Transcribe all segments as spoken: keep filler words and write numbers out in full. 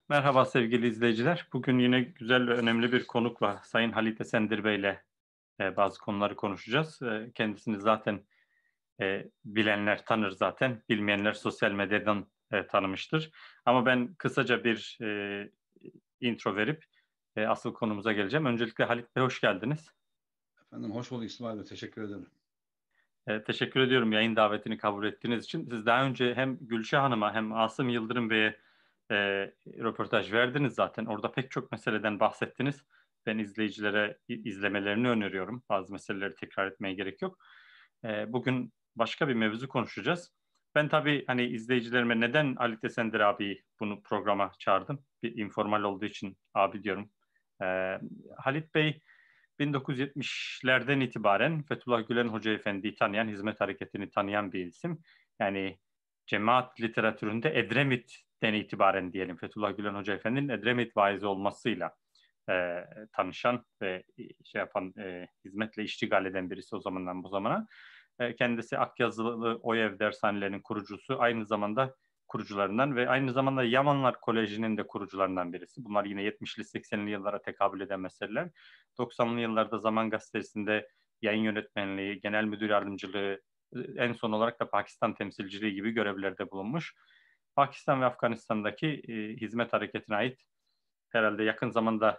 Merhaba sevgili izleyiciler. Bugün yine güzel ve önemli bir konukla Sayın Halit Esendir Bey ile e, bazı konuları konuşacağız. E, kendisini zaten e, bilenler tanır zaten, bilmeyenler sosyal medyadan e, tanımıştır. Ama ben kısaca bir e, intro verip e, asıl konumuza geleceğim. Öncelikle Halit Bey hoş geldiniz. Efendim hoş bulduk İsmail Bey. Teşekkür ederim. E, teşekkür ediyorum yayın davetini kabul ettiğiniz için. Siz daha önce hem Gülşah Hanım'a hem Asım Yıldırım Bey'e e, röportaj verdiniz zaten. Orada pek çok meseleden bahsettiniz. Ben izleyicilere i- izlemelerini öneriyorum. Bazı meseleleri tekrar etmeye gerek yok. E, bugün başka bir mevzu konuşacağız. Ben tabii hani izleyicilerime neden Ali Tesendir abiyi bunu programa çağırdım? Bir informal olduğu için abi diyorum. E, Halit Bey bin dokuz yüz yetmişlerden itibaren Fethullah Gülen Hoca Efendi'yi tanıyan, hizmet hareketini tanıyan bir isim. Yani cemaat literatüründe Edremit'ten itibaren diyelim Fethullah Gülen Hoca Efendi'nin Edremit vaizi olmasıyla e, tanışan ve şey yapan, e, hizmetle iştigal eden birisi o zamandan bu zamana. E, kendisi Akyazılı OYEV dershanelerinin kurucusu, aynı zamanda kurucularından ve aynı zamanda Yamanlar Koleji'nin de kurucularından birisi. Bunlar yine yetmişli seksenli yıllara tekabül eden meseleler. doksanlı yıllarda Zaman Gazetesi'nde yayın yönetmenliği, genel müdür yardımcılığı, en son olarak da Pakistan temsilciliği gibi görevlerde bulunmuş. Pakistan ve Afganistan'daki e, hizmet hareketine ait herhalde yakın zamanda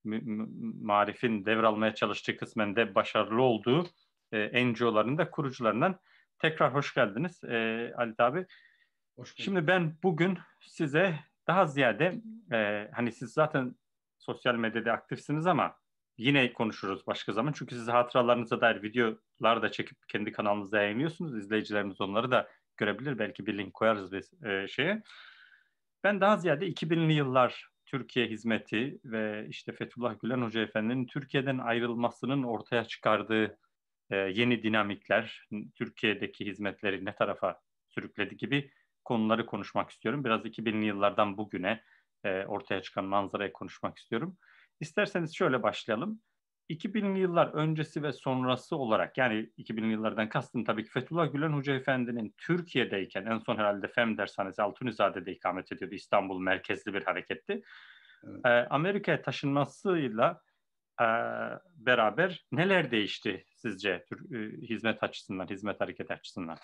Marif'in devralmaya çalıştığı kısmen de başarılı olduğu e, N G O'ların da kurucularından. Tekrar hoş geldiniz e, Ali abi. Hoş bulduk. Şimdi ben bugün size daha ziyade e, hani siz zaten sosyal medyada aktifsiniz ama yine konuşuruz başka zaman. Çünkü siz hatıralarınıza dair videolar da çekip kendi kanalınızda yayınlıyorsunuz. İzleyicilerimiz onları da görebilir. Belki bir link koyarız biz e, şeye. Ben daha ziyade iki binli yıllar Türkiye hizmeti ve işte Fethullah Gülen Hoca Efendi'nin Türkiye'den ayrılmasının ortaya çıkardığı e, yeni dinamikler, Türkiye'deki hizmetleri ne tarafa sürükledi gibi konuları konuşmak istiyorum. Biraz iki binli yıllardan bugüne e, ortaya çıkan manzarayı konuşmak istiyorum. İsterseniz şöyle başlayalım. iki binli yıllar öncesi ve sonrası olarak, yani iki binli yıllardan kastım tabii ki Fethullah Gülen Hoca Efendi'nin Türkiye'deyken, en son herhalde F E M dershanesi Altunizade'de ikamet ediyordu. İstanbul merkezli bir hareketti. Evet. E, Amerika'ya taşınmasıyla e, beraber neler değişti sizce Tür- e, hizmet açısından, hizmet hareketi açısından?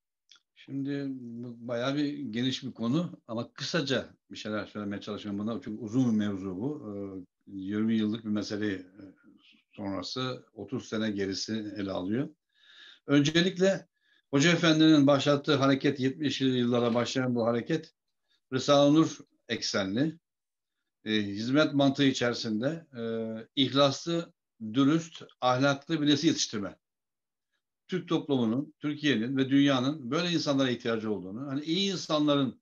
Şimdi bu bayağı bir geniş bir konu ama kısaca bir şeyler söylemeye çalışıyorum buna. Çünkü uzun bir mevzu bu. Ee, yirmi yıllık bir mesele e, sonrası otuz sene gerisi ele alıyor. Öncelikle Hoca Efendi'nin başlattığı hareket yetmişli yıllara başlayan bu hareket Risale-i Nur eksenli e, hizmet mantığı içerisinde e, ihlaslı, dürüst, ahlaklı bir nesil yetiştirme. Türk toplumunun, Türkiye'nin ve dünyanın böyle insanlara ihtiyacı olduğunu, hani iyi insanların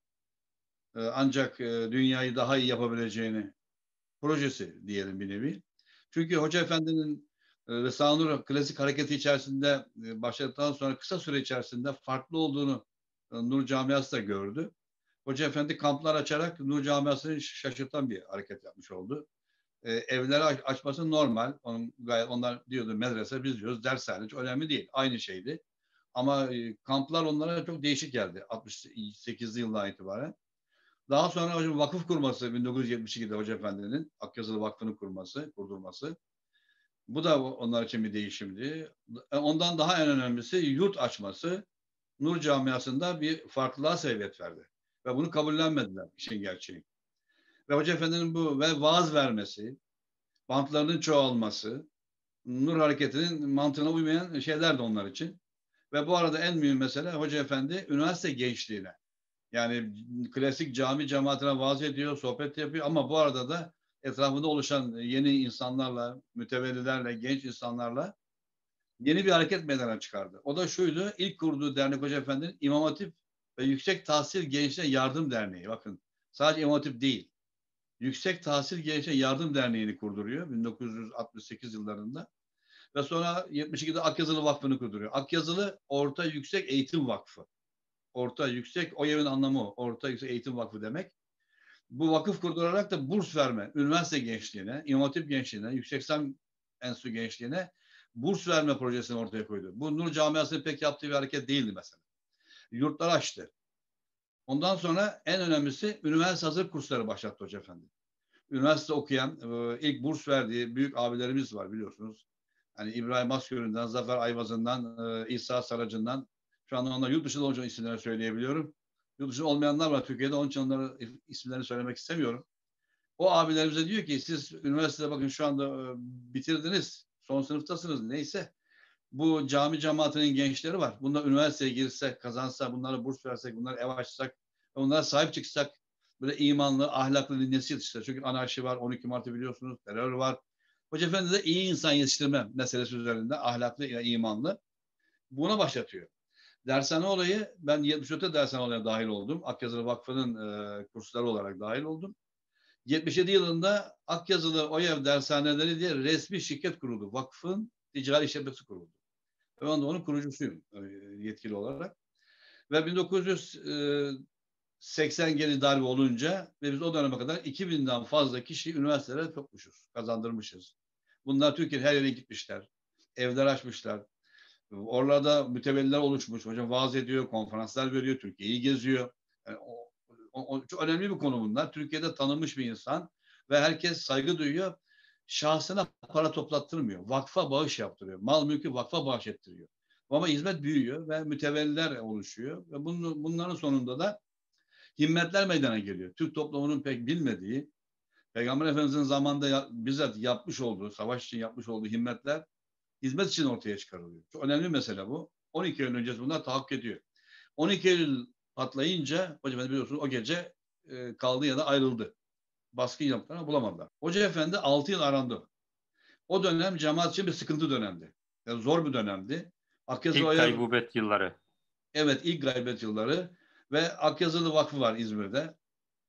e, ancak e, dünyayı daha iyi yapabileceğini projesi diyelim bir nevi. Çünkü Hoca Efendi'nin e, Risale-i Nur klasik hareketi içerisinde e, başladıktan sonra kısa süre içerisinde farklı olduğunu e, Nur camiası da gördü. Hoca Efendi kamplar açarak Nur camiasını şaşırtan bir hareket yapmış oldu. E, evleri aç, açması normal. Onun, gayet, onlar diyordu medrese, biz diyoruz dershane, hiç önemli değil. Aynı şeydi. Ama e, kamplar onlara çok değişik geldi altmış sekizli yıldan itibaren. Daha sonra hocam vakıf kurması bin dokuz yüz yetmiş ikide Hoca Efendi'nin Akyazılı Vakfı'nı kurması, kurdurması. Bu da onlar için bir değişimdi. E, Ondan daha en önemlisi yurt açması Nur camiasında bir farklılığa sebebiyet verdi. Ve bunu kabullenmediler işin gerçeği. Ve Hoca Efendi'nin bu ve vaaz vermesi, bantlarının çoğalması, Nur hareketinin mantığına uymayan şeyler de onlar için. Ve bu arada en mühim mesele Hoca Efendi üniversite gençliğine, yani klasik cami cemaatine vaaz ediyor, sohbet yapıyor ama bu arada da etrafında oluşan yeni insanlarla, mütevellilerle, genç insanlarla yeni bir hareket meydana çıkardı. O da şuydu, ilk kurduğu dernek Hoca Efendi'nin İmam Hatip ve Yüksek Tahsil Gençliğe Yardım Derneği. Bakın sadece İmam Hatip değil, Yüksek Tahsil Gençliğe Yardım Derneği'ni kurduruyor bin dokuz yüz altmış sekiz yıllarında. Ve sonra yetmiş ikide Akyazılı Vakfı'nı kurduruyor. Akyazılı Orta Yüksek Eğitim Vakfı. Orta Yüksek, o yerin anlamı o. Orta Yüksek Eğitim Vakfı demek. Bu vakıf kurdurarak da burs verme, üniversite gençliğine, İmam Hatip gençliğine, Yükseksem Enstitü gençliğine burs verme projesini ortaya koydu. Bu Nur Camiası'nın pek yaptığı bir hareket değildi mesela. Yurtlar açtı. Ondan sonra en önemlisi üniversite hazır kursları başlattı Hoca Efendi. Üniversite okuyan, e, ilk burs verdiği büyük abilerimiz var biliyorsunuz. Hani İbrahim Asgör'ünden, Zafer Ayvaz'ından, e, İsa Saracı'ndan. Şu anda onlar yurt dışında olunca isimlerini söyleyebiliyorum. Yurt dışında olmayanlar var Türkiye'de. Onun için onların isimlerini söylemek istemiyorum. O abilerimize diyor ki siz üniversitede bakın şu anda e, bitirdiniz. Son sınıftasınız neyse. Bu cami cemaatinin gençleri var. Bunlar üniversiteye girse, kazansa, bunlara burs versek, bunları ev açsak, onlara sahip çıksak böyle imanlı, ahlaklı bir nesil yetiştirir. Çünkü anarşi var, on iki Mart'ı biliyorsunuz, terör var. Hoca Efendi de iyi insan yetiştirme meselesi üzerinde ahlaklı, imanlı. Buna başlatıyor. Dershane olayı, ben yetmiş dörtte dershane olayına dahil oldum. Akyazılı Vakfı'nın e, kursları olarak dahil oldum. yetmiş yedi yılında Akyazılı OYEV dershaneleri diye resmi şirket kuruldu. Vakfın ticari işletmesi kuruldu. Ben de onun kurucusuyum yetkili olarak. Ve bin dokuz yüz seksen geri darbe olunca ve biz o döneme kadar iki binden fazla kişi üniversitelere sokmuşuz, kazandırmışız. Bunlar Türkiye'nin her yerine gitmişler. Evler açmışlar. Oralarda mütevelliler oluşmuş. Hocam vaaz ediyor, konferanslar veriyor, Türkiye'yi geziyor. Yani o, o, o, çok önemli bir konu bunlar. Türkiye'de tanınmış bir insan ve herkes saygı duyuyor. Şahsına para toplattırmıyor. Vakfa bağış yaptırıyor. Mal mülkü vakfa bağış ettiriyor. Ama hizmet büyüyor ve mütevelliler oluşuyor. Ve bunun, bunların sonunda da himmetler meydana geliyor. Türk toplumunun pek bilmediği, Peygamber Efendimiz'in zamanında ya, bizzat yapmış olduğu, savaş için yapmış olduğu himmetler hizmet için ortaya çıkarılıyor. Çok önemli bir mesele bu. on iki Eylül öncesi bunlar tahakkuk ediyor. on iki Eylül patlayınca, hocam biliyorsunuz o gece e, kaldığı ya da ayrıldı. Baskın yaptılar ama bulamadılar. Hoca Efendi altı yıl arandı. O dönem cemaat için bir sıkıntı dönemdi. Yani zor bir dönemdi. İlk Akyazılı gaybubet yılları. evet ilk gaybet yılları ve Akyazılı Vakfı var İzmir'de.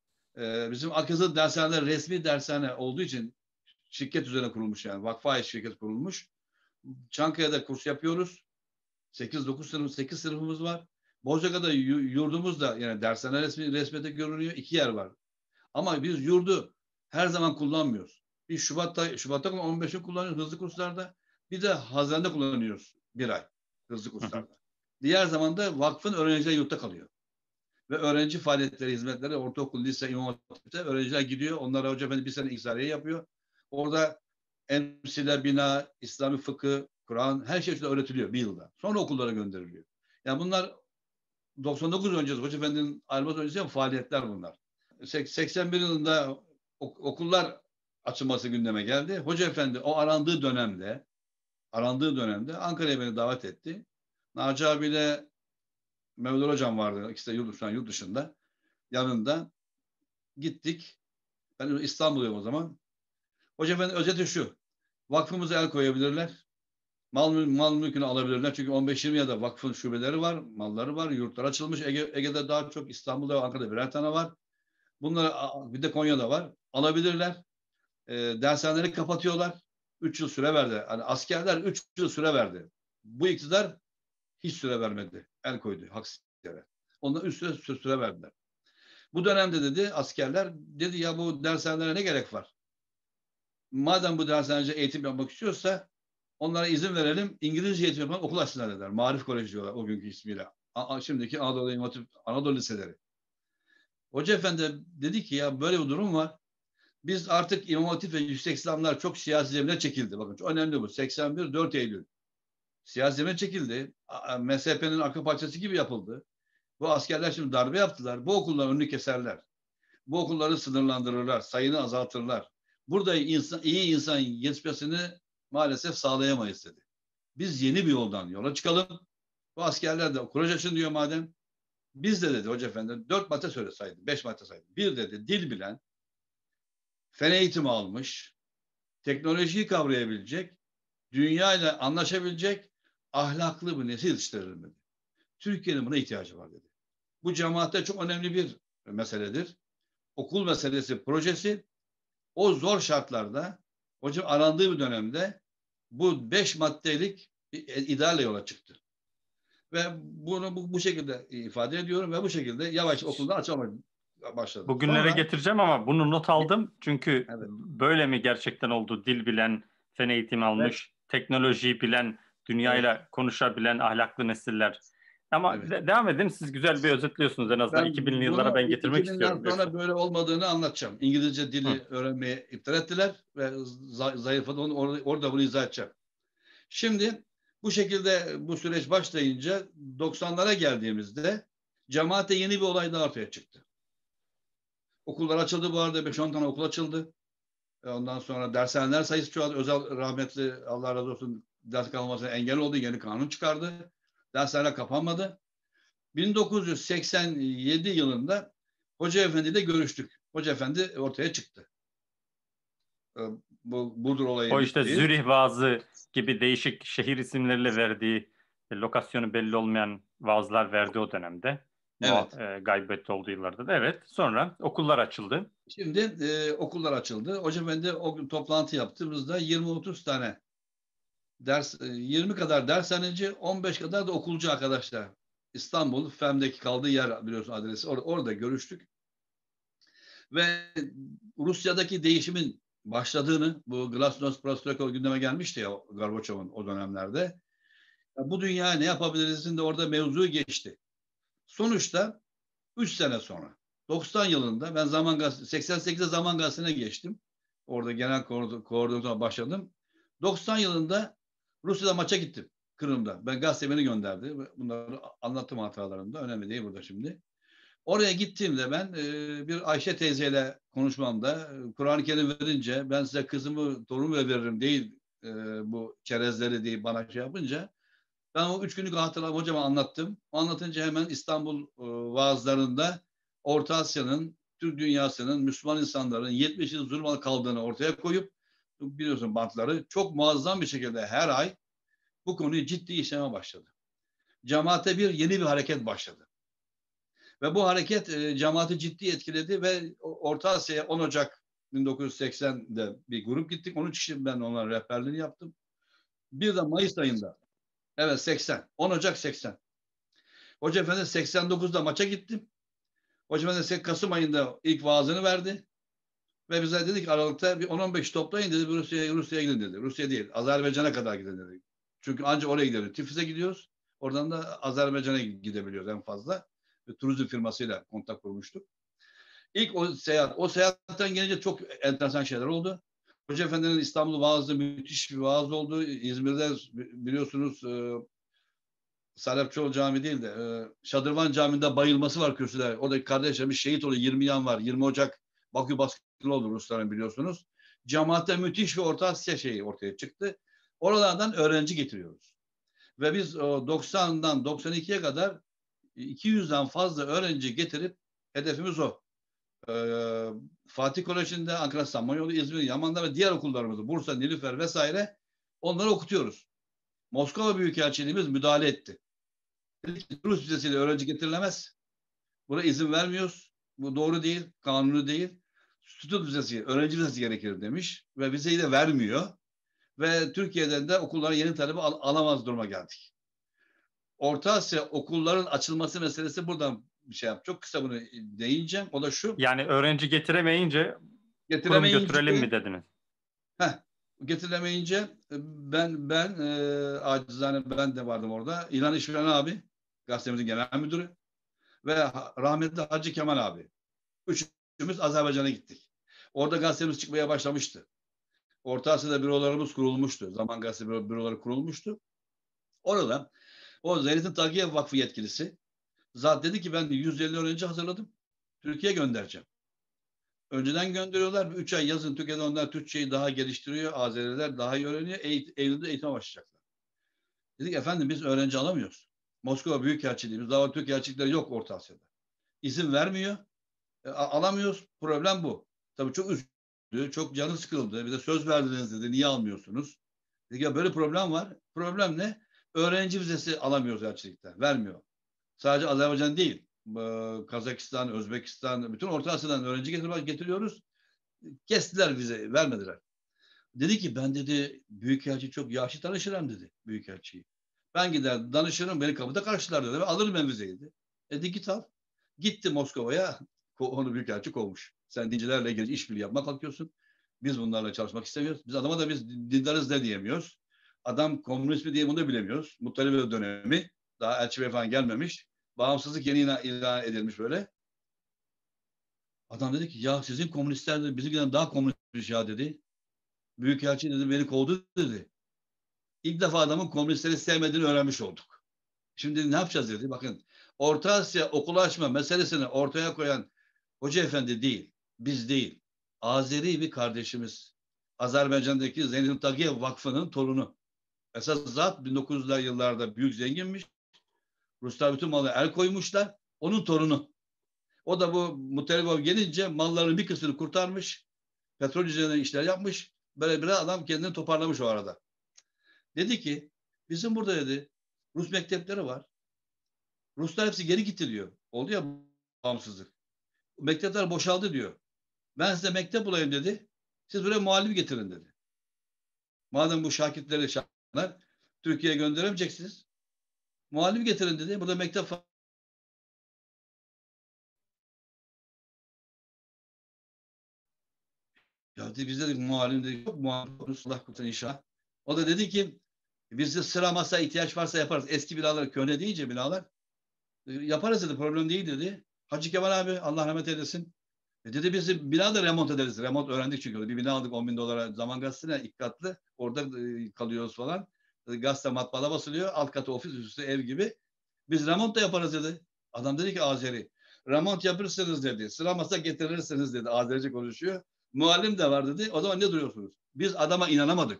Ee, bizim Akyazılı dershaneler resmi dershane olduğu için şirket üzerine kurulmuş yani. Vakfa ait şirket kurulmuş. Çankaya'da kurs yapıyoruz. sekiz dokuz sınıf, sekiz sınıfımız var. Bozcaka'da yurdumuz da yani dershane resmi, resmiyete görünüyor. İki yer var. Ama biz yurdu her zaman kullanmıyoruz. Bir Şubat'ta, Şubat'ta on beşi kullanıyoruz hızlı kurslarda. Bir de Haziran'da kullanıyoruz bir ay hızlı kurslarda. Diğer zaman da vakfın öğrencileri yurtta kalıyor. Ve öğrenci faaliyetleri, hizmetleri, ortaokul, lise, imam hatipte öğrenciler gidiyor. Onlara hoca efendi bir sene ihsariye yapıyor. Orada emsile, bina, İslami fıkıh, Kur'an her şey öğretiliyor bir yılda. Sonra okullara gönderiliyor. Yani bunlar doksan dokuz öncesi, Hoca Efendi'nin ayrılması öncesi faaliyetler bunlar. seksen bir yılında okullar açılması gündeme geldi. Hoca Efendi o arandığı dönemde arandığı dönemde Ankara'ya beni davet etti. Naci abiyle Mevlüt Hocam vardı. İkisi de yurt dışında, yurt dışında. Yanında gittik. Ben İstanbul'dayım o zaman. Hoca Efendi özeti şu. Vakfımıza el koyabilirler. Mal, mal mülkünü alabilirler. Çünkü on beş yirmi ya da vakfın şubeleri var, malları var. Yurtlar açılmış. Ege, Ege'de daha çok, İstanbul'da ve Ankara'da birer tane var. Bunlar bir de Konya'da var. Alabilirler. E, dershaneleri kapatıyorlar. Üç yıl süre verdi. Hani askerler üç yıl süre verdi. Bu iktidar hiç süre vermedi. El koydu haksız yere. Ondan üst süre, süre, süre verdiler. Bu dönemde dedi askerler dedi ya bu dershanelere ne gerek var? Madem bu dershanece eğitim yapmak istiyorsa onlara izin verelim. İngilizce eğitim yapan okul açsınlar dediler. Marif Koleji diyorlar o günkü ismiyle. A, şimdiki Anadolu İmam Hatip, Anadolu Liseleri. Hoca Efendi dedi ki ya böyle bir durum var. Biz artık İmam Hatip ve Yüksek İslamlar çok siyasi zemine çekildi. Bakın çok önemli bu. seksen bir dört Eylül. Siyasi zemine çekildi. M S H P'nin arka parçası gibi yapıldı. Bu askerler şimdi darbe yaptılar. Bu okulların önünü keserler. Bu okulları sınırlandırırlar. Sayını azaltırlar. Burada insan, iyi insan yetişmesini maalesef sağlayamayız dedi. Biz yeni bir yoldan yola çıkalım. Bu askerler de kuraj açın diyor madem. Biz de dedi Hoca Efendi dört madde söyle saydı. Beş madde saydı. Bir dedi dil bilen, fen eğitimi almış, teknolojiyi kavrayabilecek, dünya ile anlaşabilecek ahlaklı bir nesil yetiştirelim dedi. Türkiye'nin buna ihtiyacı var dedi. Bu cemaatte çok önemli bir meseledir. Okul meselesi, projesi o zor şartlarda hocam arandığı bir dönemde bu beş maddelik bir idealle yola çıktı. Ve bunu bu, bu şekilde ifade ediyorum ve bu şekilde yavaş okuldan açılmaya başladı. Bugünlere Sonra getireceğim ama bunu not aldım. Çünkü evet, böyle mi gerçekten oldu? Dil bilen, fen eğitimi evet, almış, teknolojiyi bilen, evet, dünyayla konuşabilen ahlaklı nesiller. Ama Evet. de- devam edin. Siz güzel bir özetliyorsunuz en azından. Ben iki binli yıllara bunu ben getirmek iki binden istiyorum. sonra Lütfen. böyle olmadığını anlatacağım. İngilizce Hı. dili öğrenmeye iptal ettiler ve za- zayıfladı. Onu, orada, orada bunu izah edeceğim. Şimdi bu şekilde bu süreç başlayınca doksanlara geldiğimizde cemaate yeni bir olay da ortaya çıktı. Okullar açıldı bu arada. beş on tane okul açıldı. Ondan sonra dershaneler sayısı çoğaldı. Özel rahmetli Allah razı olsun ders kalmasına engel oldu. Yeni kanun çıkardı. Dershaneler kapanmadı. bin dokuz yüz seksen yedi yılında Hoca Efendi ile görüştük. Hoca Efendi ortaya çıktı. Ee, Bu Burdur olayı O işte bitti. Zürih vaazı gibi değişik şehir isimleriyle verdiği, e, lokasyonu belli olmayan vaazlar verdi o dönemde. Evet. Muha- e, gaybette olduğu yıllarda da. Evet. Sonra okullar açıldı. Şimdi e, okullar açıldı. Hoca Efendi o gün toplantı yaptığımızda yirmi otuz tane ders, e, yirmi kadar dershaneci, on beş kadar da okulcu arkadaşlar. İstanbul, Fem'deki kaldığı yer biliyorsun adresi. Or orada görüştük. Ve Rusya'daki değişimin başladığını, bu Glasnost Protokol gündeme gelmişti ya Gorbaçov'un o dönemlerde. Ya bu dünya ne yapabilirizin de orada mevzu geçti. Sonuçta üç sene sonra doksan yılında ben Zaman Gazetesi seksen sekizde Zaman Gazetesi'ne geçtim. Orada genel koordinatör başladım. doksan yılında Rusya'da maça gittim Kırım'da. Ben gazete beni gönderdi. Bunları anlattım hatalarımda. Önemli değil burada şimdi. Oraya gittiğimde ben e, bir Ayşe teyzeyle konuşmamda e, Kur'an-ı Kerim verince ben size kızımı torunumu veririm değil e, bu çerezleri diye bana şey yapınca ben o üç günlük hatırlamı hocama anlattım. O anlatınca hemen İstanbul e, vaazlarında Orta Asya'nın, Türk dünyasının, Müslüman insanların yetmiş yıl zulüm kaldığını ortaya koyup biliyorsun bantları çok muazzam bir şekilde her ay bu konuyu ciddi işleme başladı. Cemaate bir yeni bir hareket başladı. Ve bu hareket e, cemaati ciddi etkiledi ve Orta Asya'ya on Ocak bin dokuz yüz seksende bir grup gittik. on üç kişi ben onların rehberliğini yaptım. Bir de Mayıs ayında, evet seksen, on Ocak seksen. Hoca Efendi seksen dokuzda maça gittim. Hoca Efendi Kasım ayında ilk vaazını verdi. Ve bize dedi ki Aralık'ta bir on on beş toplayın dedi. Rusya'ya Rusya'ya gidin dedi. Rusya değil, Azerbaycan'a kadar gidin dedi. Çünkü ancak oraya gidiyoruz. Tiflis'e gidiyoruz. Oradan da Azerbaycan'a gidebiliyoruz en fazla. Ve turizm firmasıyla kontak kurmuştuk. İlk o seyahat, o seyahatten gelince çok enteresan şeyler oldu. Hoca Efendi'nin İstanbul vaazı müthiş bir vaaz oldu. İzmir'de biliyorsunuz e, Salepçoğlu Camii değil de e, Şadırvan Camii'nde bayılması var kürsüler. Oradaki kardeşlerimiz şehit oluyor. yirmi yan var. yirmi Ocak Bakü baskını oldu Rusların biliyorsunuz. Cemaatte müthiş bir Orta Asya şeyi ortaya çıktı. Oralardan öğrenci getiriyoruz. Ve biz o doksandan doksan ikiye kadar iki yüzden fazla öğrenci getirip hedefimiz o. Ee, Fatih Koleji'nde, Ankara Samanyolu, İzmir, Yaman'da ve diğer okullarımızda, Bursa, Nilüfer vesaire onları okutuyoruz. Moskova Büyükelçiliğimiz müdahale etti. Dedi ki, Rus vizesiyle öğrenci getirilemez. Buna izin vermiyoruz. Bu doğru değil, kanunu değil. Stüdyo vizesi, öğrenci vizesi gerekir demiş ve vizeyi de vermiyor. Ve Türkiye'den de okullara yeni talebi al- alamaz duruma geldik. Orta Asya okulların açılması meselesi buradan bir şey yap. Çok kısa bunu değineceğim. O da şu. Yani öğrenci getiremeyince kurum Getiremeyince götürelim mi dediniz? heh, getirilemeyince ben ben e, acizane ben de vardım orada. İlhan İşveren abi, gazetemizin genel müdürü ve rahmetli Hacı Kemal abi. Üçümüz Azerbaycan'a gittik. Orada gazetemiz çıkmaya başlamıştı. Orta Asya'da bürolarımız kurulmuştu. Zaman Gazete büro, büroları kurulmuştu. Orada o Zeytin Takiye Vakfı yetkilisi zat dedi ki ben yüz elli öğrenci hazırladım. Türkiye'ye göndereceğim. Önceden gönderiyorlar. Üç ay yazın Türkiye'de onlar Türkçeyi daha geliştiriyor. Azeriler daha iyi öğreniyor. Eğit Eylül'de eğitime başlayacaklar. Dedik efendim biz öğrenci alamıyoruz. Moskova Büyükelçiliğimiz, daha Türk elçilikleri yok Orta Asya'da. İzin vermiyor. E, alamıyoruz. Problem bu. Tabii çok üzüldü. Çok canı sıkıldı. Bir de söz verdiniz dedi. Niye almıyorsunuz? Dedik ya böyle problem var. Problem ne? Öğrenci vizesi alamıyoruz elçilikten. Vermiyor. Sadece Azerbaycan değil. Kazakistan, Özbekistan, bütün Orta Asya'dan öğrenci getiriyoruz. Kestiler vize, vermediler. Dedi ki ben dedi Büyükelçi çok yaşlı tanışırım dedi Büyükelçiyi. Ben gider danışırım beni kapıda karşılar dedi ve alırım ben vizeyi dedi. E dedi git al. Gitti Moskova'ya onu Büyükelçi kovmuş. Sen dincilerle ilgili işbirliği yapmak kalkıyorsun. Biz bunlarla çalışmak istemiyoruz. Biz adama da biz dindarız ne diyemiyoruz. Adam komünist mi diye bunu da bilemiyoruz. Muhtarip dönemi. Daha elçi bey falan gelmemiş. Bağımsızlık yeni ilan, ilan edilmiş böyle. Adam dedi ki ya sizin komünistler de bizimkinden daha komünistmiş ya dedi. Büyükelçi dedi beni kovdu dedi. İlk defa adamın komünistleri sevmediğini öğrenmiş olduk. Şimdi ne yapacağız dedi. Bakın Orta Asya okul açma meselesini ortaya koyan Hoca Efendi değil. Biz değil. Azeri bir kardeşimiz. Azerbaycan'daki Zeynep Tagiyev Vakfı'nın torunu. Esas zat bin dokuz yüzler yıllarda büyük zenginmiş. Ruslar bütün malı el koymuşlar. Onun torunu. O da bu Mutalibov gelince malların bir kısmını kurtarmış. Petrol üzerine işler yapmış. Böyle bir adam kendini toparlamış o arada. Dedi ki bizim burada dedi Rus mektepleri var. Ruslar hepsi geri gitti diyor. Oldu ya bağımsızlık. Mektepler boşaldı diyor. Ben size mektep bulayım dedi. Siz buraya muallim getirin dedi. Madem bu şakirtleri şartlar Türkiye'ye gönderemeyeceksiniz. Muallim getirin dedi. Burada mektep var. Ya dedi, biz dedik muallim dedik. Yok muallim Allah kurtar inşallah. O da dedi ki bizde sıra masa ihtiyaç varsa yaparız. Eski binalar köhne deyince binalar yaparız dedi. Problem değil dedi. Hacı Kemal abi Allah rahmet eylesin. E dedi biz bina da remont ederiz. Remont öğrendik çünkü. Bir bina aldık on bin dolara Zaman Gazetesi'ne ilk katlı. Orada e, kalıyoruz falan. E, gazete matbaada basılıyor. Alt katı ofis üstü ev gibi. Biz remont da yaparız dedi. Adam dedi ki Azeri. Remont yapırsınız dedi. Sıra masa getirirsiniz dedi. Azerice konuşuyor. Muallim de var dedi. O zaman ne duruyorsunuz? Biz adama inanamadık.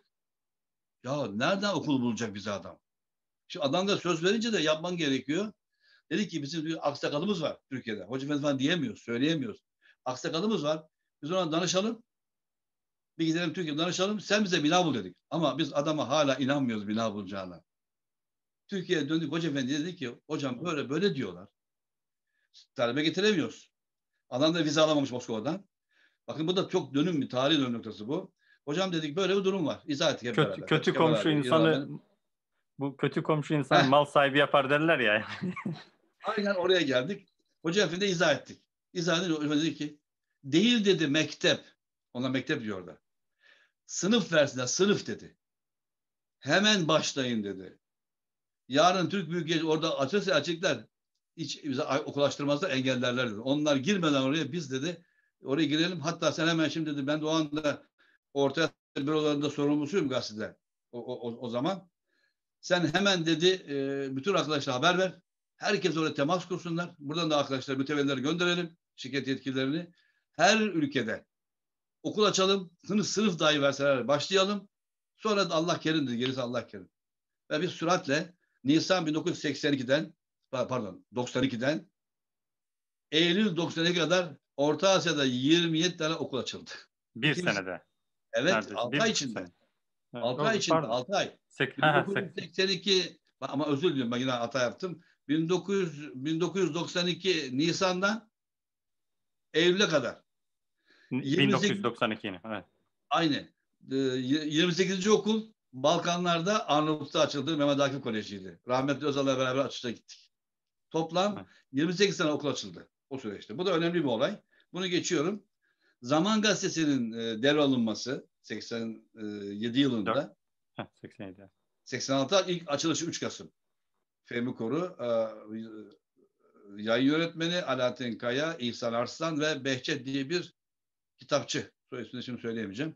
Ya nereden okul bulacak bize adam? Şimdi adam da söz verince de yapman gerekiyor. Dedi ki bizim bir aksakalımız var Türkiye'de. Hoca Efendi falan diyemiyoruz, söyleyemiyoruz. Aksakalımız var. Biz ona danışalım. Bir gidelim Türkiye'de danışalım. Sen bize bina bul dedik. Ama biz adama hala inanmıyoruz bina bulacağına. Türkiye'ye döndük. Hoca Efendi dedi ki hocam böyle böyle diyorlar. Talebe getiremiyoruz. Adam da vize alamamış Moskova'dan. Bakın bu da çok dönüm bir tarihi dönüm noktası bu. Hocam dedik böyle bir durum var. İzah ettik hep Kötü, beraber. kötü Kemal komşu abi, İrfan insanı benim. bu kötü komşu insanı Heh, mal sahibi yapar derler ya. aynen oraya geldik. Hoca Efendi izah ettik. İzah edince Hoca dedi ki değil dedi mektep. Ona mektep diyor orada. Sınıf versinler, sınıf dedi. Hemen başlayın dedi. Yarın Türk Büyük orada açırsa açıklar. Hiç bize okulaştırmazlar, engellerler dedi. Onlar girmeden oraya biz dedi, oraya girelim. Hatta sen hemen şimdi dedi, ben de o anda ortaya bürolarında sorumlusuyum gazetede. O, o, o zaman. Sen hemen dedi, e, bütün arkadaşlara haber ver. Herkes oraya temas kursunlar. Buradan da arkadaşlar, mütevellileri gönderelim. Şirket yetkililerini. Her ülkede okul açalım. Sınıf, sınıf dahi verseler başlayalım. Sonra da Allah kerimdir. Gerisi Allah kerim. Ve biz süratle Nisan bin dokuz yüz seksen ikiden pardon doksan ikiden Eylül doksan iki kadar Orta Asya'da yirmi yedi tane okul açıldı. Bir Kimse, senede. evet Neredeyse. altı Bir ay buçuk sene. içinde. Evet, altı ay doğru, içinde. pardon. altı ay. Sek ha, ha, sek bin dokuz yüz seksen iki ama özür diliyorum ben yine hata yaptım. bin dokuz yüz, bin dokuz yüz doksan iki Nisan'dan Eylül'e kadar. yirmi sekiz bin dokuz yüz doksan iki. Evet. aynı. Ee, yirmi sekizinci okul Balkanlar'da Arnavut'ta açıldı. Mehmet Akif Koleji'ydi. Rahmetli Özal'la beraber açışa gittik. Toplam Evet. yirmi sekiz tane okul açıldı o süreçte. Bu da önemli bir olay. Bunu geçiyorum. Zaman Gazetesi'nin e, devralınması seksen yedi dört. yılında, Heh, seksen yedi. seksen altı ilk açılışı üç Kasım. Fehmi Koru, e, yayın yönetmeni Alaaddin Kaya, İhsan Arslan ve Behçet diye bir kitapçı. Soy ismini şimdi söyleyemeyeceğim.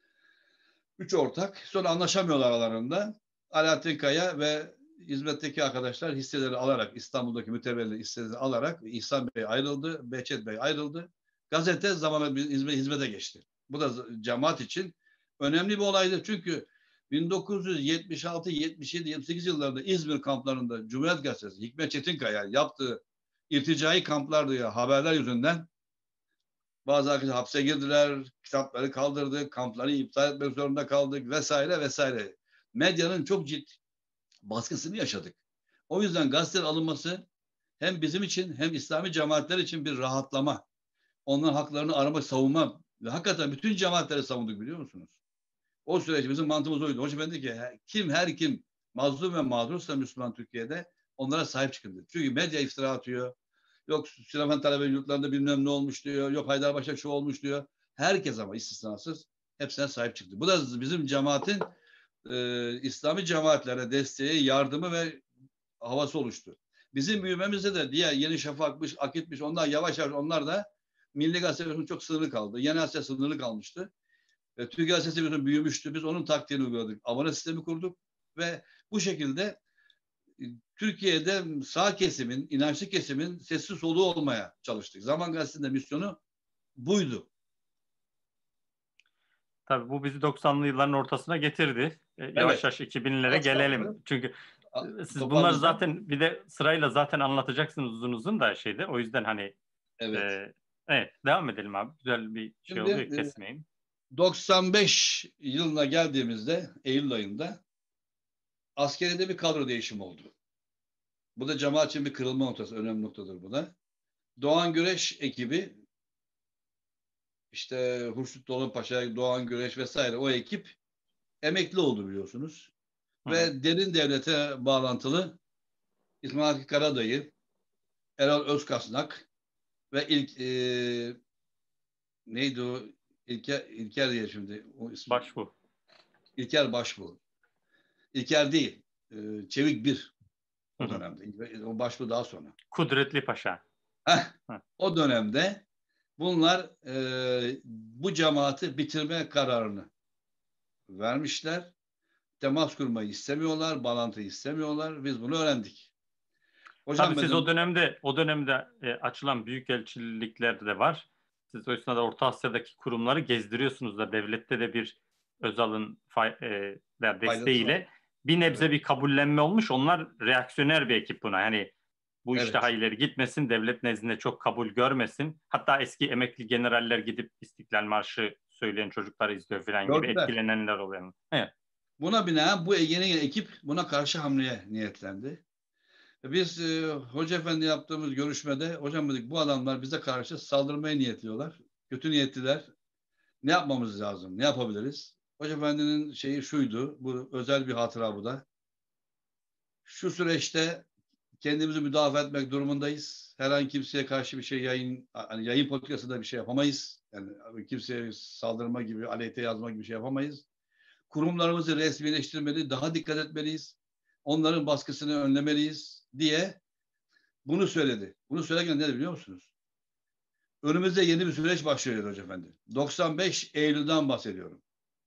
Üç ortak. Sonra anlaşamıyorlar aralarında. Alaaddin Kaya ve hizmetteki arkadaşlar hisseleri alarak, İstanbul'daki mütevelli hisseleri alarak İhsan Bey ayrıldı, Behçet Bey ayrıldı. Gazete zamanla hizmete geçti. Bu da cemaat için önemli bir olaydı. Çünkü bin dokuz yüz yetmiş altı, yetmiş yedi, yetmiş sekiz yıllarında İzmir kamplarında Cumhuriyet Gazetesi, Hikmet Çetinkaya yaptığı irticai kamplar diye haberler yüzünden bazı arkadaşlar hapse girdiler, kitapları kaldırdık, kampları iptal etmek zorunda kaldık vesaire vesaire. Medyanın çok ciddi baskısını yaşadık. O yüzden gazetenin alınması hem bizim için hem İslami cemaatler için bir rahatlama. Onların haklarını arama, savunma ve hakikaten bütün cemaatleri savunduk biliyor musunuz? O süreç bizim mantığımız oydu. Hoca ben dedi ki kim her kim mazlum ve mağdursa Müslüman Türkiye'de onlara sahip çıkın dedi. Çünkü medya iftira atıyor. Yok Süleyman Talebe yurtlarında bilmem ne olmuş diyor. Yok Haydarpaşa şu olmuş diyor. Herkes ama istisnasız hepsine sahip çıktı. Bu da bizim cemaatin e, İslami cemaatlere desteği, yardımı ve havası oluştu. Bizim büyümemizde de diğer Yeni Şafak'mış, Akit'miş, onlar yavaş yavaş onlar da Milli Gazete çok sınırlı kaldı. Yeni Asya sınırlı kalmıştı. E, Türkiye Gazetesi büyümüştü. Biz onun taktiğini uyguladık. Abone sistemi kurduk ve bu şekilde e, Türkiye'de sağ kesimin, inançlı kesimin sessiz soluğu olmaya çalıştık. Zaman Gazetesi'nde misyonu buydu. Tabii bu bizi doksanlı yılların ortasına getirdi. E, yavaş Evet. yavaş iki binlere Az gelelim. kaldı. Çünkü e, siz bunları Toparlayacağım. zaten bir de sırayla zaten anlatacaksınız uzun uzun da şeyde. O yüzden hani Evet. e, evet devam edelim abi. Güzel bir şey Şimdi oluyor, e, kesmeyin. doksan beş yılına geldiğimizde Eylül ayında askeride bir kadro değişimi oldu. Bu da cemaat için bir kırılma noktası, önemli noktadır bu da. Doğan Güreş ekibi, işte Hurşit Dolunpaşa, Doğan Güreş vesaire o ekip emekli oldu biliyorsunuz. Hı hı. Ve derin devlete bağlantılı İsmail Hakkı Karadayı, Erol Özkasnak ve ilk e, neydi o? İlker, İlker diye şimdi o ismi. Başbu. İlker Başbuğ. İlker değil. E, Çevik bir Hı o hı. dönemde. O Başbuğ daha sonra. Kudretli Paşa. Heh, Hı. o dönemde bunlar e, bu cemaati bitirme kararını vermişler. Temas kurmayı istemiyorlar, bağlantıyı istemiyorlar. Biz bunu öğrendik. Tabii Hocam siz o dedim, dönemde o dönemde e, açılan büyükelçilikler de var. Siz o esnada Orta Asya'daki kurumları gezdiriyorsunuz da devlette de bir Özal'ın fay- e, da faydası var. desteğiyle bir Evet. nebze bir kabullenme olmuş. Onlar reaksiyoner bir ekip buna. Yani bu iş daha Evet. ileri gitmesin, devlet nezdinde çok kabul görmesin. Hatta eski emekli generaller gidip İstiklal Marşı söyleyen çocukları izliyor falan gibi Gördüler. etkilenenler oluyor. Evet. Buna binaen bu yeni ekip buna karşı hamleye niyetlendi. Biz e, Hoca Efendi yaptığımız görüşmede hocam dedik bu adamlar bize karşı saldırmaya niyetliyorlar. Kötü niyetliler. Ne yapmamız lazım? Ne yapabiliriz? Hoca Efendi'nin şeyi şuydu. Bu özel bir hatıra bu da. Şu süreçte kendimizi müdafaa etmek durumundayız. Herhangi kimseye karşı bir şey yayın, hani yayın politikasında bir şey yapamayız. Yani kimseye saldırma gibi, aleyhte yazma gibi bir şey yapamayız. Kurumlarımızı resmileştirmeli, daha dikkat etmeliyiz. Onların baskısını önlemeliyiz diye bunu söyledi. Bunu söylerken ne biliyor musunuz? Önümüzde yeni bir süreç başlıyor Hoca Efendi. doksan beş Eylül'den bahsediyorum.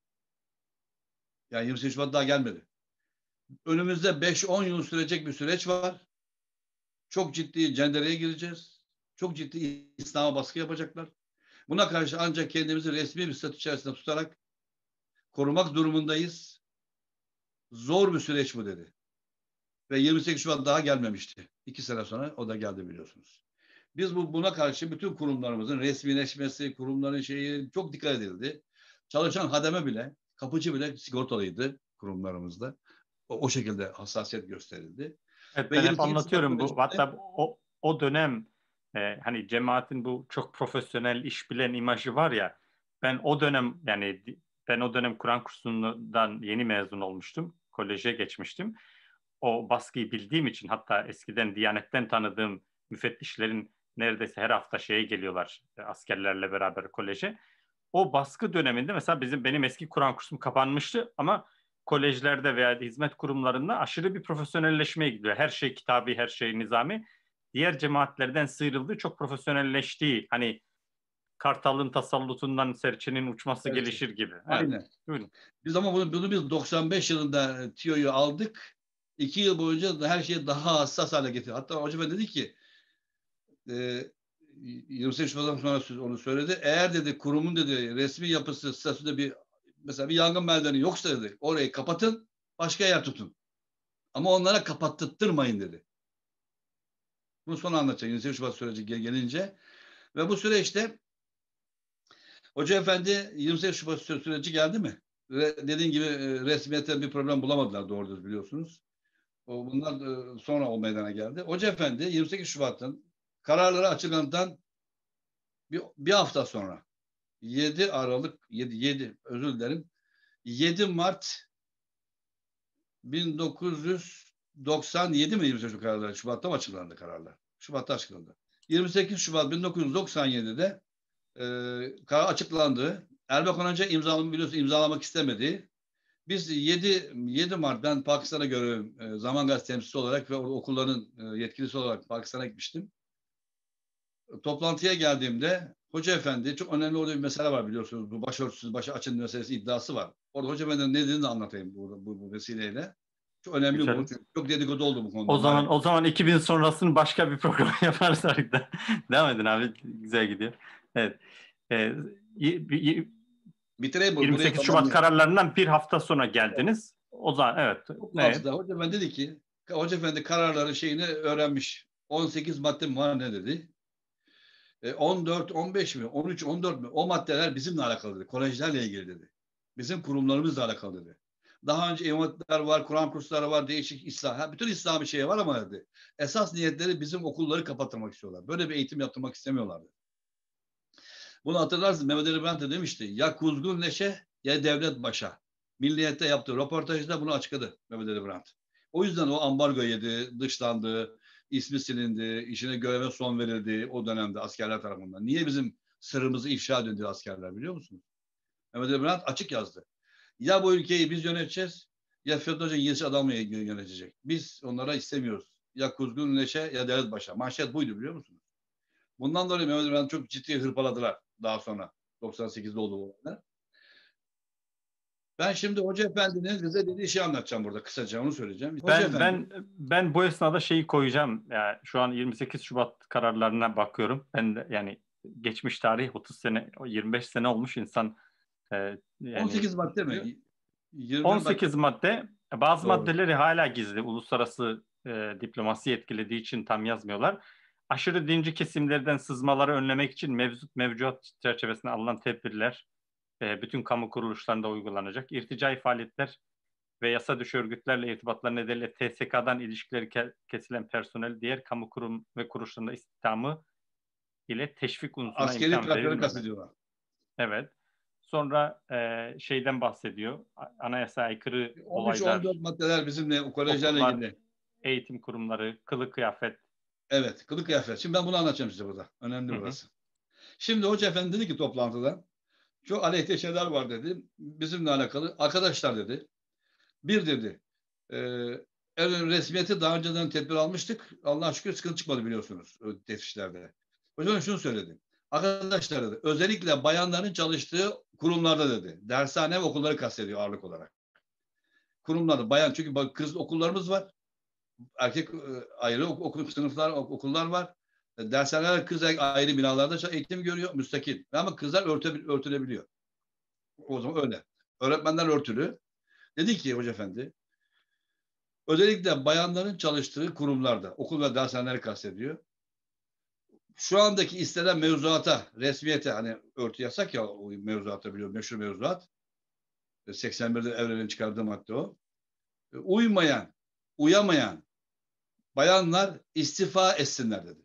Yani yirmi sekiz Şubat daha gelmedi. Önümüzde beş on yıl sürecek bir süreç var. Çok ciddi cendereye gireceğiz. Çok ciddi İslam'a baskı yapacaklar. Buna karşı ancak kendimizi resmi bir statü içerisinde tutarak korumak durumundayız. Zor bir süreç bu dedi. Ve yirmi sekiz Şubat daha gelmemişti. İki sene sonra o da geldi biliyorsunuz. Biz bu, buna karşı bütün kurumlarımızın resmileşmesi, kurumların şeyi çok dikkat edildi. Çalışan hademe bile, kapıcı bile sigortalıydı kurumlarımızda. O, o şekilde hassasiyet gösterildi. Evet, Ve ben hep yirmi sekiz Şubat anlatıyorum bu. sürecinde Hatta o o dönem e, hani cemaatin bu çok profesyonel iş bilen imajı var ya. Ben o dönem yani ben o dönem Kur'an kursundan yeni mezun olmuştum. Koleje geçmiştim. O baskıyı bildiğim için hatta eskiden Diyanet'ten tanıdığım müfettişlerin neredeyse her hafta şeye geliyorlar e, askerlerle beraber koleje. O baskı döneminde mesela bizim benim eski Kur'an kursum kapanmıştı ama kolejlerde veya hizmet kurumlarında aşırı bir profesyonelleşmeye gidiyor. Her şey kitabi, her şey nizami. Diğer cemaatlerden sıyrıldığı, çok profesyonelleştiği, hani kartalın tasallutundan serçenin uçması evet, gelişir gibi. Evet, aynen. buyurun. Biz ama bunu, bunu biz doksan beş yılında T İ O'yu aldık. İki yıl boyunca da her şeyi daha hassas hale getirdik. Hatta hocam dedi ki e, yirmi sekiz Şubat'tan sonra onu söyledi. Eğer dedi kurumun dedi resmi yapısı statüde bir mesela bir yangın merdiveni yoksa dedi orayı kapatın başka yer tutun. Ama onlara kapattırtmayın dedi. Bunu sonra anlatacak yirmi sekiz Şubat süreci gelince. Ve bu süreçte Hoca Efendi yirmi sekiz Şubat süreci geldi mi? Ve dediğin gibi e, resmiyete bir problem bulamadılar doğrudur biliyorsunuz. O, bunlar e, sonra o meydana geldi. Hoca Efendi yirmi sekiz Şubat'ın kararları açıklandıktan bir, bir hafta sonra yedi Aralık yedi, yedi özür dilerim yedi Mart bin dokuz yüz doksan yedi mi yirmi sekiz kararlar? Şubat'ta mı açıklandı kararlar? Şubat'ta açıklandı. yirmi sekiz Şubat bin dokuz yüz doksan yedi'de e, karar açıklandı. Erbakan önce imzalamayı biliyorsun imzalamak istemedi. Biz yedi yedi Mart ben Pakistan'a görevim e, Zaman Gazetesi temsilcisi olarak ve orada okulların e, yetkilisi olarak Pakistan'a gitmiştim. Toplantıya geldiğimde Hoca Efendi, çok önemli orada bir mesele var biliyorsunuz. Bu başörtüsüz, başı açın meselesi iddiası var. Orada Hoca Efendi'nin ne dediğini de anlatayım bu, bu, bu vesileyle. Çok önemli bu. Geçelim. Çünkü çok dedikodu oldu bu konuda O zaman maalesef. o zaman iki bin sonrasını başka bir program yaparız artık. Devam edin abi. Güzel gidiyor. Evet. Ee, Bitireyim bu. Buraya yirmi sekiz Şubat tamamlayayım. kararlarından bir hafta sonra geldiniz. O zaman evet. Evet. Toplantıda Hoca Efendi dedi ki Hoca Efendi kararların şeyini öğrenmiş. on sekiz madde mi var ne dedi? E, on dört, on beş mi? on üç, on dört mi? O maddeler bizimle alakalı dedi. Kolejlerle ilgili dedi. Bizim kurumlarımızla alakalı dedi. Daha önce emanetler var, Kur'an kursları var, değişik İslam. Bütün İslami şey var ama dedi. Esas niyetleri bizim okulları kapatmak istiyorlar. Böyle bir eğitim yaptırmak istemiyorlardı. Bunu hatırlarsınız. Mehmet Ali Brand de demişti. Ya kuzgun leşe ya devlet başa. Milliyet'te yaptığı röportajda bunu açıkladı Mehmet Ali Brand. O yüzden o ambargo yedi, dışlandı, ismi silindi, işine göreve son verildi o dönemde askerler tarafından. Niye bizim sırrımızı ifşa edildi askerler biliyor musunuz? Mehmet Ali Brand açık yazdı. Ya bu ülkeyi biz yöneteceğiz ya FETÖ'cü yedi adamla yönetecek. Biz onlara istemiyoruz. Ya kuzgun leşe ya devlet başa. Manşet buydu biliyor musunuz? Bundan dolayı Mehmet Ali Brand'ı çok ciddi hırpaladılar daha sonra. doksan sekizde oldu bu olaylar. Ben şimdi Hoca Efendi'nin bize dediği şeyi anlatacağım burada kısaca onu söyleyeceğim. Hoca Ben Efendi, ben ben bu esnada şeyi koyacağım. Yani şu an yirmi sekiz Şubat kararlarına bakıyorum. Ben de yani geçmiş tarih otuz sene, yirmi beş sene olmuş insan e, yani on sekiz madde mi? yirmi on bir madde. sekiz madde. Bazı Doğru. maddeleri hala gizli. Uluslararası e, diplomasi etkilediği için tam yazmıyorlar. Aşırı dinci kesimlerden sızmaları önlemek için mevcut mevcuat çerçevesinde alınan tedbirler e, bütün kamu kuruluşlarında uygulanacak. İrticai faaliyetler ve yasa dışı örgütlerle irtibatlar nedeniyle T S K'dan ilişkileri ke- kesilen personel diğer kamu kurum ve kuruluşlarında istihdamı ile teşvik unsuruna Askeri imkan plakları verilmemeli. kastediyorlar. Evet. Sonra e, şeyden bahsediyor. Anayasaya aykırı on üç on dört olaylar, maddeler bizimle o kolejlerle okullar, ilgili. eğitim kurumları, kılık kıyafet. Evet, kılık kıyafet. Şimdi ben bunu anlatacağım size burada. Önemli Hı hı. burası. Şimdi Hoca Efendi dedi ki toplantıda çok aleyhte şeyler var dedi. Bizimle alakalı. Arkadaşlar dedi. Bir dedi. E, resmiyeti daha önceden tedbir almıştık. Allah'a şükür sıkıntı çıkmadı biliyorsunuz teftişlerde. Hocam şunu söyledi. Arkadaşlar dedi. Özellikle bayanların çalıştığı kurumlarda dedi. Dershane ve okulları kastediyor ağırlık olarak. Kurumlarda bayan çünkü kız okullarımız var. Erkek ayrı okul sınıflar okullar var. Dershaneler kız ayrı binalarda eğitim görüyor müstakil. Ama kızlar örtü, örtülebiliyor. O zaman öyle. Öğretmenler örtülü. Dedi ki Hoca Efendi özellikle bayanların çalıştığı kurumlarda okul ve dershaneleri kastediyor. Şu andaki istenen mevzuata, resmiyete hani örtü yasak ya o mevzuata biliyor meşhur mevzuat. seksen birde Evren'in çıkardığı madde o. Uymayan, uyamayan bayanlar istifa etsinler dedi.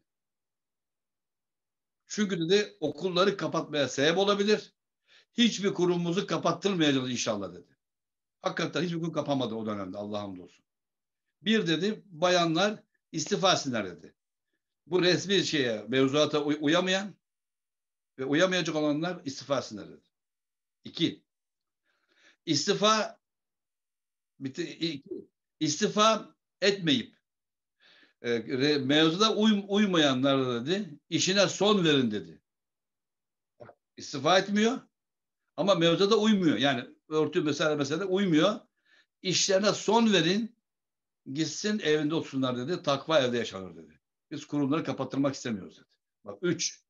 Çünkü dedi okulları kapatmaya sebep olabilir. Hiçbir kurumumuzu kapattırmayacağız inşallah dedi. Hakikaten hiçbir kurum kapamadı o dönemde Allah'a hamdolsun. Bir dedi bayanlar istifa etsinler dedi. Bu resmi şeye mevzuata uy- uyamayan ve uyamayacak olanlar istifa etsinler dedi. İki, istifa bitti, iki, istifa etmeyip e, mevzuda uy, uymayanlar dedi işine son verin dedi. İstifa etmiyor ama mevzuda uymuyor. Yani örtü mesela mesela uymuyor. İşlerine son verin gitsin evinde otursunlar dedi. Takva evde yaşanır dedi. Biz kurumları kapattırmak istemiyoruz dedi. Bak üç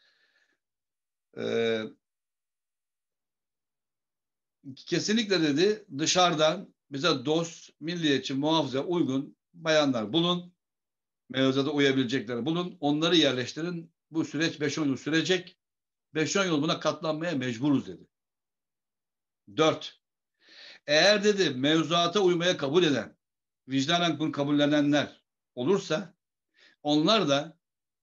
e, kesinlikle dedi dışarıdan bize dost, milliyetçi, muhafaza uygun bayanlar bulun. Mevzuda uyabilecekleri bulun. Onları yerleştirin. Bu süreç beş on yıl sürecek. beş on yıl buna katlanmaya mecburuz dedi. Dört. Eğer dedi mevzuata uymaya kabul eden, vicdanen bunu kabullenenler olursa onlar da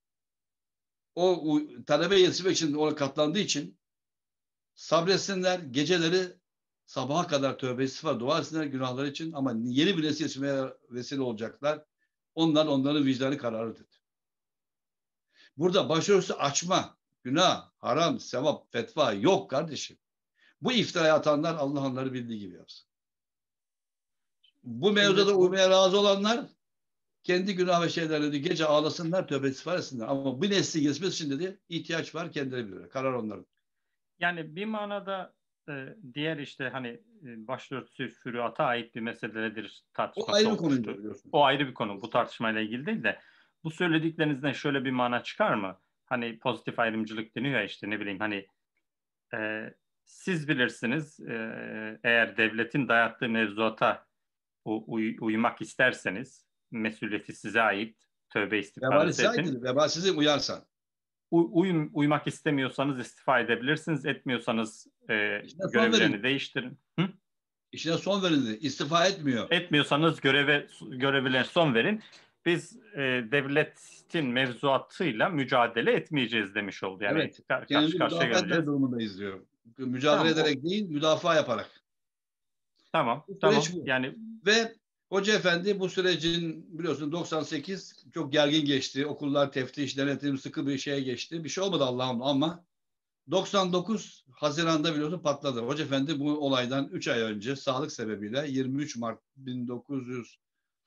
o talebe yetişmek için ona katlandığı için sabretsinler, geceleri sabaha kadar tövbe istiğfar dua etsinler günahları için ama yeni bir nesil yetişmeye vesile olacaklar. Onlar onların vicdanı kararı dedi. Burada başörtüsü açma, günah, haram, sevap, fetva yok kardeşim. Bu iftirayı atanlar Allah onları bildiği gibi yapsın. Bu Şimdi mevzuda bu uymaya razı olanlar kendi günah ve şeylerini gece ağlasınlar, tövbe istiğfar etsinler. Ama bu nesli geçmesi için dedi ihtiyaç var, kendileri bilir. Karar onların. yani bir manada e, diğer işte hani e, başörtüsü fürüata ait bir meseledir O tartışması ayrı bir konuydu olmuştu. biliyorsun. O ayrı bir konu. Bu tartışmayla ilgili değil de bu söylediklerinizden şöyle bir mana çıkar mı? Hani pozitif ayrımcılık deniyor ya işte ne bileyim hani e, siz bilirsiniz e, eğer devletin dayattığı mevzuata uy- uymak isterseniz mesuliyeti size ait. Tövbe Vebali istiğfarınızı edin. size vebal size uyarsan. Uy- uyum- uymak istemiyorsanız istifa edebilirsiniz. Etmiyorsanız e, İşine son görevlerini verildi. değiştirin. Hı? İşine son verildi. İstifa etmiyor. Etmiyorsanız göreve görevlerine son verin. Biz e, devletin mevzuatıyla mücadele etmeyeceğiz demiş oldu. Yani Evet. kar- karşı Kendimizi karşıya müdafaa etmek geleceğiz. durumundayız diyor. Mücadele Tamam, o ederek değil, müdafaa yaparak. tamam, Bu süreç tamam. bu. Yani Ve Hoca Efendi bu sürecin biliyorsun doksan sekiz çok gergin geçti. Okullar teftiş, denetim sıkı bir şeye geçti. Bir şey olmadı Allah'ım ama doksan dokuz Haziran'da biliyorsun patladı. Hoca Efendi bu olaydan üç ay önce sağlık sebebiyle yirmi üç Mart bin dokuz yüz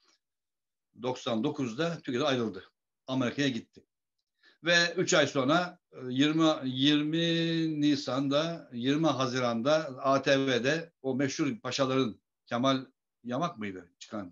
doksan dokuzda Türkiye'de ayrıldı. Amerika'ya gitti. Ve üç ay sonra yirmi yirmi Nisan'da yirmi Haziran'da A T V'de o meşhur paşaların Kemal Yamak mıydı çıkan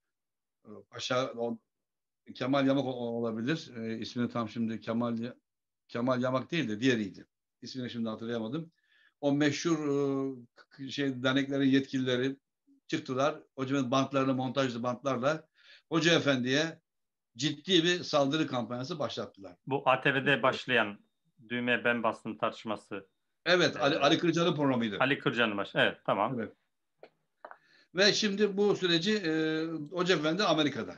paşa o, Kemal Yamak olabilir. E, ismini tam şimdi Kemal Kemal Yamak değil de diğeriydi. İsmini şimdi hatırlayamadım. O meşhur e, şey derneklerin yetkilileri çıktılar. Hocamın bantlarını montajlı bantlarla Hoca Efendi'ye ciddi bir saldırı kampanyası başlattılar. bu A T V'de başlayan düğmeye ben bastım tartışması Evet, e, Ali, Ali Kırca'nın programıydı. Ali Kırca'nın baş. Evet, tamam. Evet. Ve şimdi bu süreci e, Hoca Efendi Amerika'da.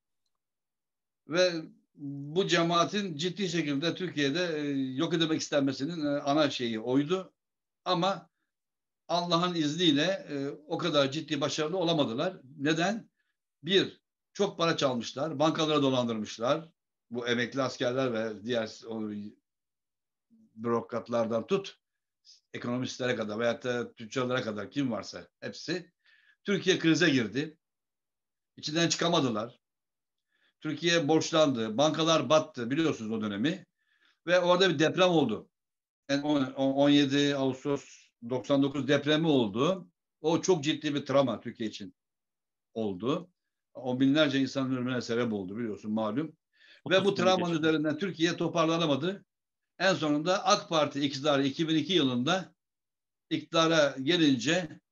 Ve bu cemaatin ciddi şekilde Türkiye'de e, yok edilmek istenmesinin e, ana şeyi oydu. Ama Allah'ın izniyle e, o kadar ciddi başarılı olamadılar. Neden? Bir, çok para çalmışlar, bankalara dolandırmışlar. Bu emekli askerler ve diğer o, bürokratlardan tut, ekonomistlere kadar veyahut da tüccarlara kadar kim varsa hepsi. Türkiye krize girdi. İçinden çıkamadılar. Türkiye borçlandı. Bankalar battı biliyorsunuz o dönemi. Ve orada bir deprem oldu. Yani on yedi Ağustos doksan dokuz depremi oldu. O çok ciddi bir travma Türkiye için oldu. On binlerce insanın ölümüne sebep oldu biliyorsun malum. Ve otuz bu günü travmanın geçti. üzerinden Türkiye toparlanamadı. En sonunda AK Parti iktidarı iki bin iki yılında iktidara gelince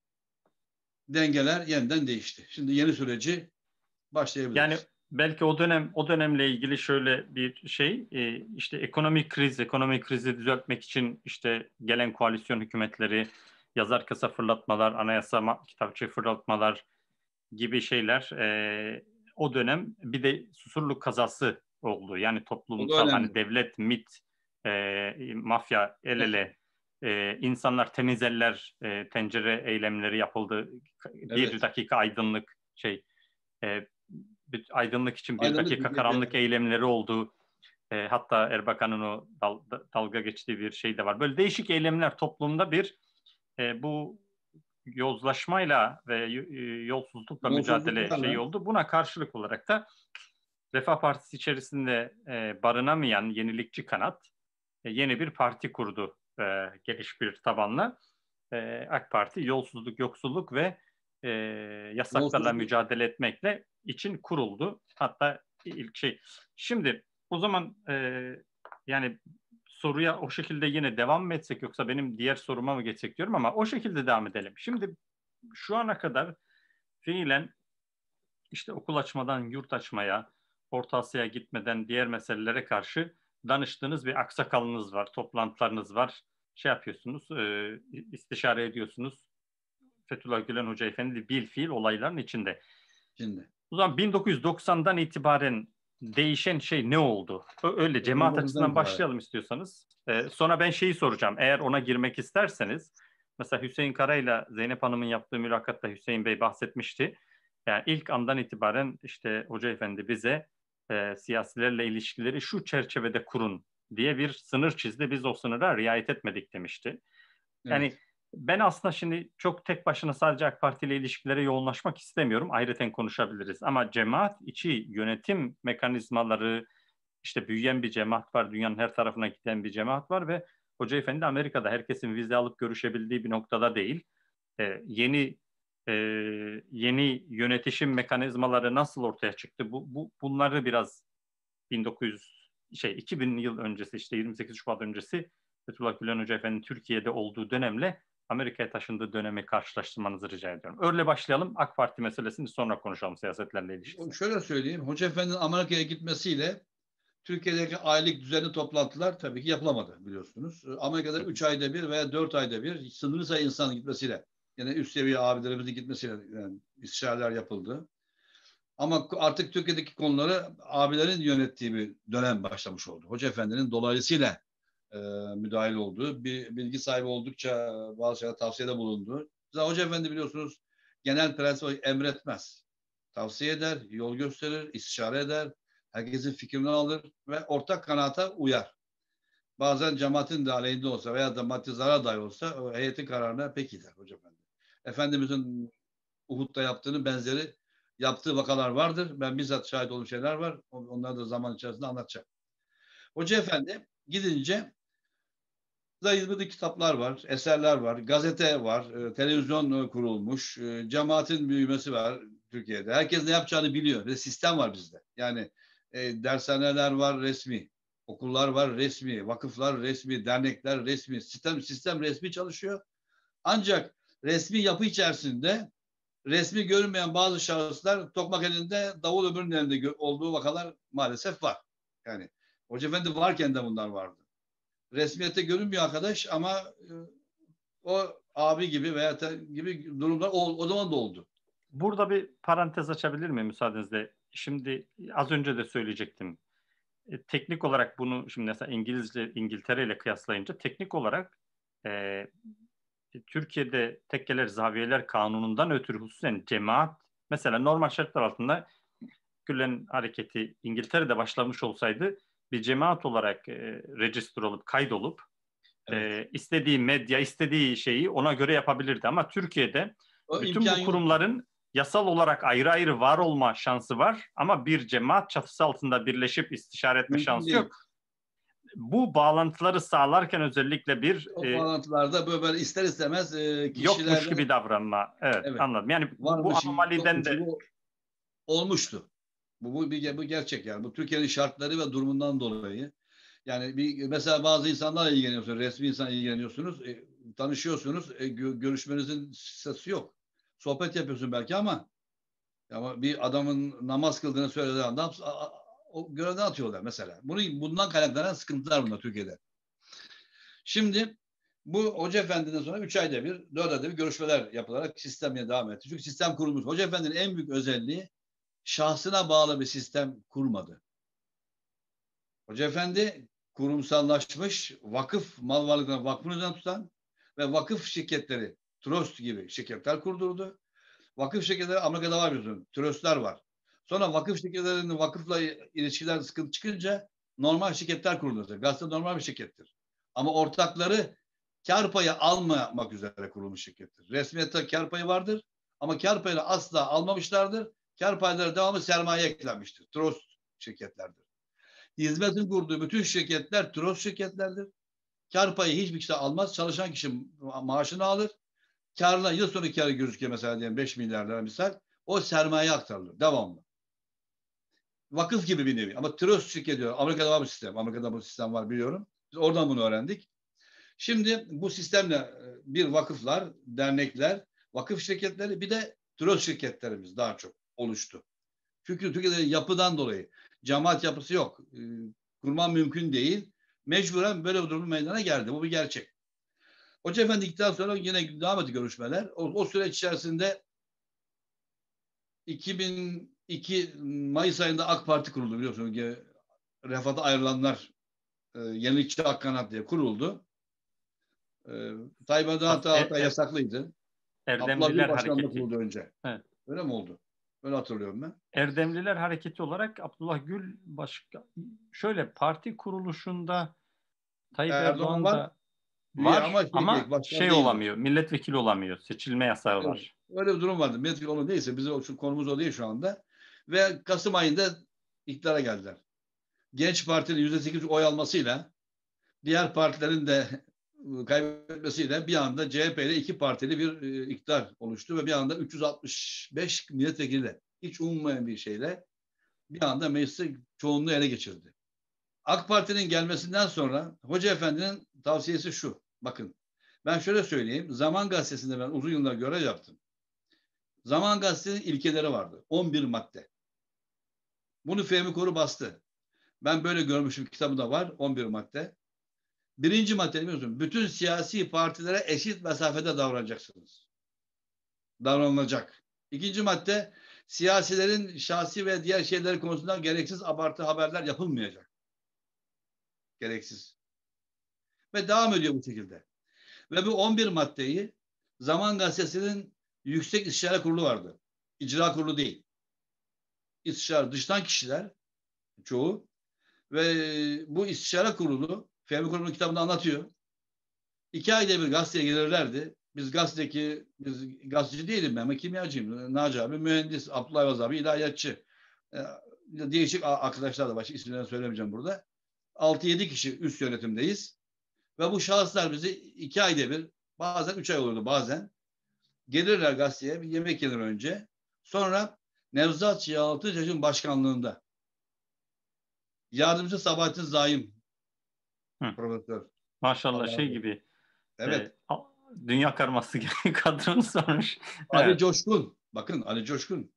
dengeler yeniden değişti. Şimdi yeni süreci Yani başlayabiliriz. belki o dönem o dönemle ilgili şöyle bir şey e, işte ekonomik kriz, ekonomik krizi düzeltmek için işte gelen koalisyon hükümetleri yazar kasa fırlatmalar, anayasa ma- kitapçı fırlatmalar gibi şeyler e, o dönem bir de Susurluk kazası oldu. Yani O da toplumsal hani önemli. devlet, MİT, e, mafya el ele e, insanlar temiz eller e, tencere eylemleri yapıldı. Bir Evet. dakika aydınlık şey e, bir aydınlık için bir Aydınlık dakika bir gece. karanlık eylemleri oldu. E, hatta Erbakan'ın o dal, dalga geçtiği bir şey de var. Böyle değişik eylemler toplumda bir e, bu yozlaşmayla ve e, yolsuzlukla mücadele şeyi Yolsuzluklarla oldu. Buna karşılık olarak da Refah Partisi içerisinde e, barınamayan yenilikçi kanat e, yeni bir parti kurdu e, geniş bir tabanla. E, AK Parti yolsuzluk, yoksulluk ve e, yasaklarla yolsuzluk mücadele etmekle için kuruldu. Hatta ilk şey. Şimdi o zaman e, yani soruya o şekilde yine devam mı etsek yoksa benim diğer soruma mı geçsek diyorum ama o şekilde devam edelim. Şimdi şu ana kadar fiilen işte okul açmadan yurt açmaya, Orta Asya'ya gitmeden diğer meselelere karşı danıştığınız bir aksakalınız var, toplantılarınız var. Şey yapıyorsunuz, e, istişare ediyorsunuz. Fethullah Gülen Hoca Efendi bil fiil olayların içinde. şimdi. O zaman bin dokuz yüz doksandan itibaren değişen şey ne oldu? Öyle cemaat doksan dokuzdan açısından itibaren. başlayalım istiyorsanız. Ee, sonra ben şeyi soracağım. Eğer ona girmek isterseniz, mesela Hüseyin Kara'yla Zeynep Hanım'ın yaptığı mülakatta Hüseyin Bey bahsetmişti. Yani ilk andan itibaren işte Hoca Efendi bize e, siyasilerle ilişkileri şu çerçevede kurun diye bir sınır çizdi. Biz o sınıra riayet etmedik demişti. Yani Evet. Ben aslında şimdi çok tek başına sadece AK Parti ile ilişkilere yoğunlaşmak istemiyorum. Ayrıca konuşabiliriz. Ama cemaat içi yönetim mekanizmaları, işte büyüyen bir cemaat var. Dünyanın her tarafına giden bir cemaat var ve Hoca Efendi Amerika'da herkesin vize alıp görüşebildiği bir noktada değil. Ee, yeni e, yeni yönetişim mekanizmaları nasıl ortaya çıktı? Bu, bu bunları biraz bin dokuz yüz şey iki bin yıl öncesi, işte yirmi sekiz Şubat öncesi Fethullah Gülen Hoca Efendi'nin Türkiye'de olduğu dönemle Amerika'ya taşındığı dönemi karşılaştırmanızı rica ediyorum. Öyle başlayalım. AK Parti meselesini sonra konuşalım, siyasetlerle ilişkisi. Şöyle söyleyeyim. Hoca Efendi'nin Amerika'ya gitmesiyle Türkiye'deki aylık düzenli toplantılar tabii ki yapılamadı biliyorsunuz. Amerika'da üç ayda bir veya dört ayda bir sınırlı sayı insanın gitmesiyle, yani üst seviye abilerimizin gitmesiyle yani istişareler yapıldı. Ama artık Türkiye'deki konuları abilerin yönettiği bir dönem başlamış oldu. Hoca Efendi'nin dolayısıyla e, müdahil olduğu, bir bilgi sahibi oldukça bazı şeyler tavsiyede bulundu. Zaten Hoca Efendi biliyorsunuz genel prensip emretmez. Tavsiye eder, yol gösterir, istişare eder, herkesin fikrini alır ve ortak kanaata uyar. Bazen cemaatin de aleyhinde olsa veya da maddi zarar dahi olsa o heyetin kararına peki der Hoca Efendi. Efendimizin Uhud'da yaptığının benzeri yaptığı vakalar vardır. Ben bizzat şahit olduğum şeyler var. Onları da zaman içerisinde anlatacağım. Hoca Efendi gidince yazılı kitaplar var, eserler var, gazete var, e, televizyon kurulmuş, e, cemaatin büyümesi var Türkiye'de. Herkes ne yapacağını biliyor. Ve sistem var bizde. Yani e, dershaneler var resmi, okullar var resmi, vakıflar resmi, dernekler resmi, sistem sistem resmi çalışıyor. Ancak resmi yapı içerisinde resmi görünmeyen bazı şahıslar tokmak elinde, davul öbürünün elinde olduğu vakalar maalesef var. Yani Hoca Efendi varken de bunlar vardı. Resmiyette görünmüyor arkadaş ama e, o abi gibi veya te, gibi durumlar o, o zaman da oldu. Burada bir parantez açabilir miyim müsaadenizle? Şimdi az önce de söyleyecektim. E, teknik olarak bunu şimdi mesela İngilizce, İngiltere ile kıyaslayınca teknik olarak e, Türkiye'de tekkeler, zaviyeler kanunundan ötürü hususen cemaat, mesela normal şartlar altında Gülen hareketi İngiltere'de başlamış olsaydı bir cemaat olarak e, register olup kaydolup Evet. e, istediği medya, istediği şeyi ona göre yapabilirdi. Ama Türkiye'de O bütün imkan bu yoktu. kurumların yasal olarak ayrı ayrı var olma şansı var ama bir cemaat çatısı altında birleşip istişare etme Mümkün şansı değil. yok. Bu bağlantıları sağlarken özellikle bir O e, bağlantılarda böyle, böyle ister istemez e, yokmuş kişilerle gibi davranma. Evet, evet anladım. Yani bu, bu varmış gibi anomaliden yokmuş gibi de olmuştu. Bu, bu, bir, bu gerçek yani. Bu Türkiye'nin şartları ve durumundan dolayı. Yani bir, mesela bazı insanlarla ilgileniyorsunuz. Resmi insan ilgileniyorsunuz. E, tanışıyorsunuz. E, gö, görüşmenizin sırası yok. Sohbet yapıyorsun belki ama ama bir adamın namaz kıldığını söylediği anda o görevden atıyorlar mesela. Bunu, bundan kaynaklanan sıkıntılar bunlar Türkiye'de. Şimdi bu Hoca Efendi'den sonra üç ayda bir, dört ayda bir görüşmeler yapılarak sistemine devam etti. Çünkü sistem kurulmuş. Hoca Efendi'nin en büyük özelliği şahsına bağlı bir sistem kurmadı. Hoca Efendi kurumsallaşmış, vakıf mal varlıklarını vakfın üzerine tutan ve vakıf şirketleri, trust gibi şirketler kurdurdu. Vakıf şirketleri Amerika'da var biliyorsun. Trustlar var. Sonra vakıf şirketlerinin vakıfla ilişkiler sıkıntı çıkınca normal şirketler kuruldu. Gazete normal bir şirkettir. Ama ortakları kar payı almamak üzere kurulmuş şirkettir. Resmiyette kar payı vardır ama kar payını asla almamışlardır. Kar payları devamlı sermaye eklenmiştir. Trust şirketlerdir. Hizmetin kurduğu bütün şirketler trust şirketlerdir. Kar payı hiçbir kişi almaz. Çalışan kişi maaşını alır. Karla yıl sonu karı gözüküyor mesela diyelim beş milyar lira misal. O sermaye aktarılır devamlı. Vakıf gibi bir nevi. Ama trust şirketi diyor. Amerika'da var bu sistem. Amerika'da bu sistem var biliyorum. Biz oradan bunu öğrendik. Şimdi bu sistemle bir vakıflar, dernekler, vakıf şirketleri bir de trust şirketlerimiz daha çok oluştu. Çünkü Türkiye'de yapıdan dolayı cemaat yapısı yok. E, kurman mümkün değil. Mecburen böyle bir durum meydana geldi. Bu bir gerçek. Hoca Efendi gittikten sonra yine devam etti görüşmeler. O, o süreç içerisinde iki bin iki Mayıs ayında AK Parti kuruldu biliyorsunuz. Refat'a ayrılanlar e, Yenilikçi Ak Kanat diye kuruldu. E, Tayyip Erdoğan hatta, er, hatta er, yasaklıydı. Abdullah Gül Erdemliler başkanlığı Hareketi. kuruldu önce. Evet. Öyle mi oldu? Öyle hatırlıyorum ben. Erdemliler Hareketi olarak Abdullah Gül başka şöyle parti kuruluşunda Tayyip Erdoğan Erdoğan var. da Üye Var ama şey değil, ama başkan şey değildir. olamıyor, milletvekili olamıyor. Seçilme yasağı Evet. var. Öyle bir durum vardı. Milletvekili olur neyse bizim o- şu konumuz o değil şu anda. Ve Kasım ayında iktidara geldiler. Genç Parti'nin yüzde sekiz oy almasıyla diğer partilerin de kaybetmesiyle bir anda C H P ile iki partili bir e, iktidar oluştu ve bir anda üç yüz altmış beş milletvekili hiç ummayan bir şeyle bir anda mecliste çoğunluğu ele geçirdi. AK Parti'nin gelmesinden sonra Hoca Efendi'nin tavsiyesi şu. Bakın ben şöyle söyleyeyim. Zaman Gazetesi'nde ben uzun yıllar görev yaptım. Zaman Gazetesi'nin ilkeleri vardı. on bir madde. Bunu Fehmi Koru bastı. Ben böyle görmüşüm, kitabı da var, on bir madde. Birinci madde biliyorsun. Bütün siyasi partilere eşit mesafede davranacaksınız. Davranılacak. İkinci madde, siyasilerin şahsi ve diğer şeyler konusunda gereksiz abartı haberler yapılmayacak. Gereksiz. Ve devam ediyor bu şekilde. Ve bu on bir maddeyi Zaman Gazetesi'nin Yüksek İstişare Kurulu vardı. İcra kurulu değil. İstişare dıştan kişiler çoğu ve bu istişare kurulu Fehmi Kurulu'nun kitabında anlatıyor. İki ayda bir gazeteye gelirlerdi. Biz gazeteki, biz gazeteci değilim ben, ben kimyacıyım. Naci abi mühendis, Abdullah Yavuz abi ilahiyatçı. Ee, değişik arkadaşlar da başka isimlerini söylemeyeceğim burada. altı yedi kişi üst yönetimdeyiz. Ve bu şahıslar bizi iki ayda bir, bazen üç ay olurdu bazen. Gelirler gazeteye bir yemek yenir önce. Sonra Nevzat Yalçın'ın başkanlığında yardımcı Sabahattin Zaim Hı. profesör. Maşallah Allah şey razı olsun. gibi Evet. e, dünya karması gibi kadronu sormuş. Ali Evet. Coşkun. Bakın Ali Coşkun.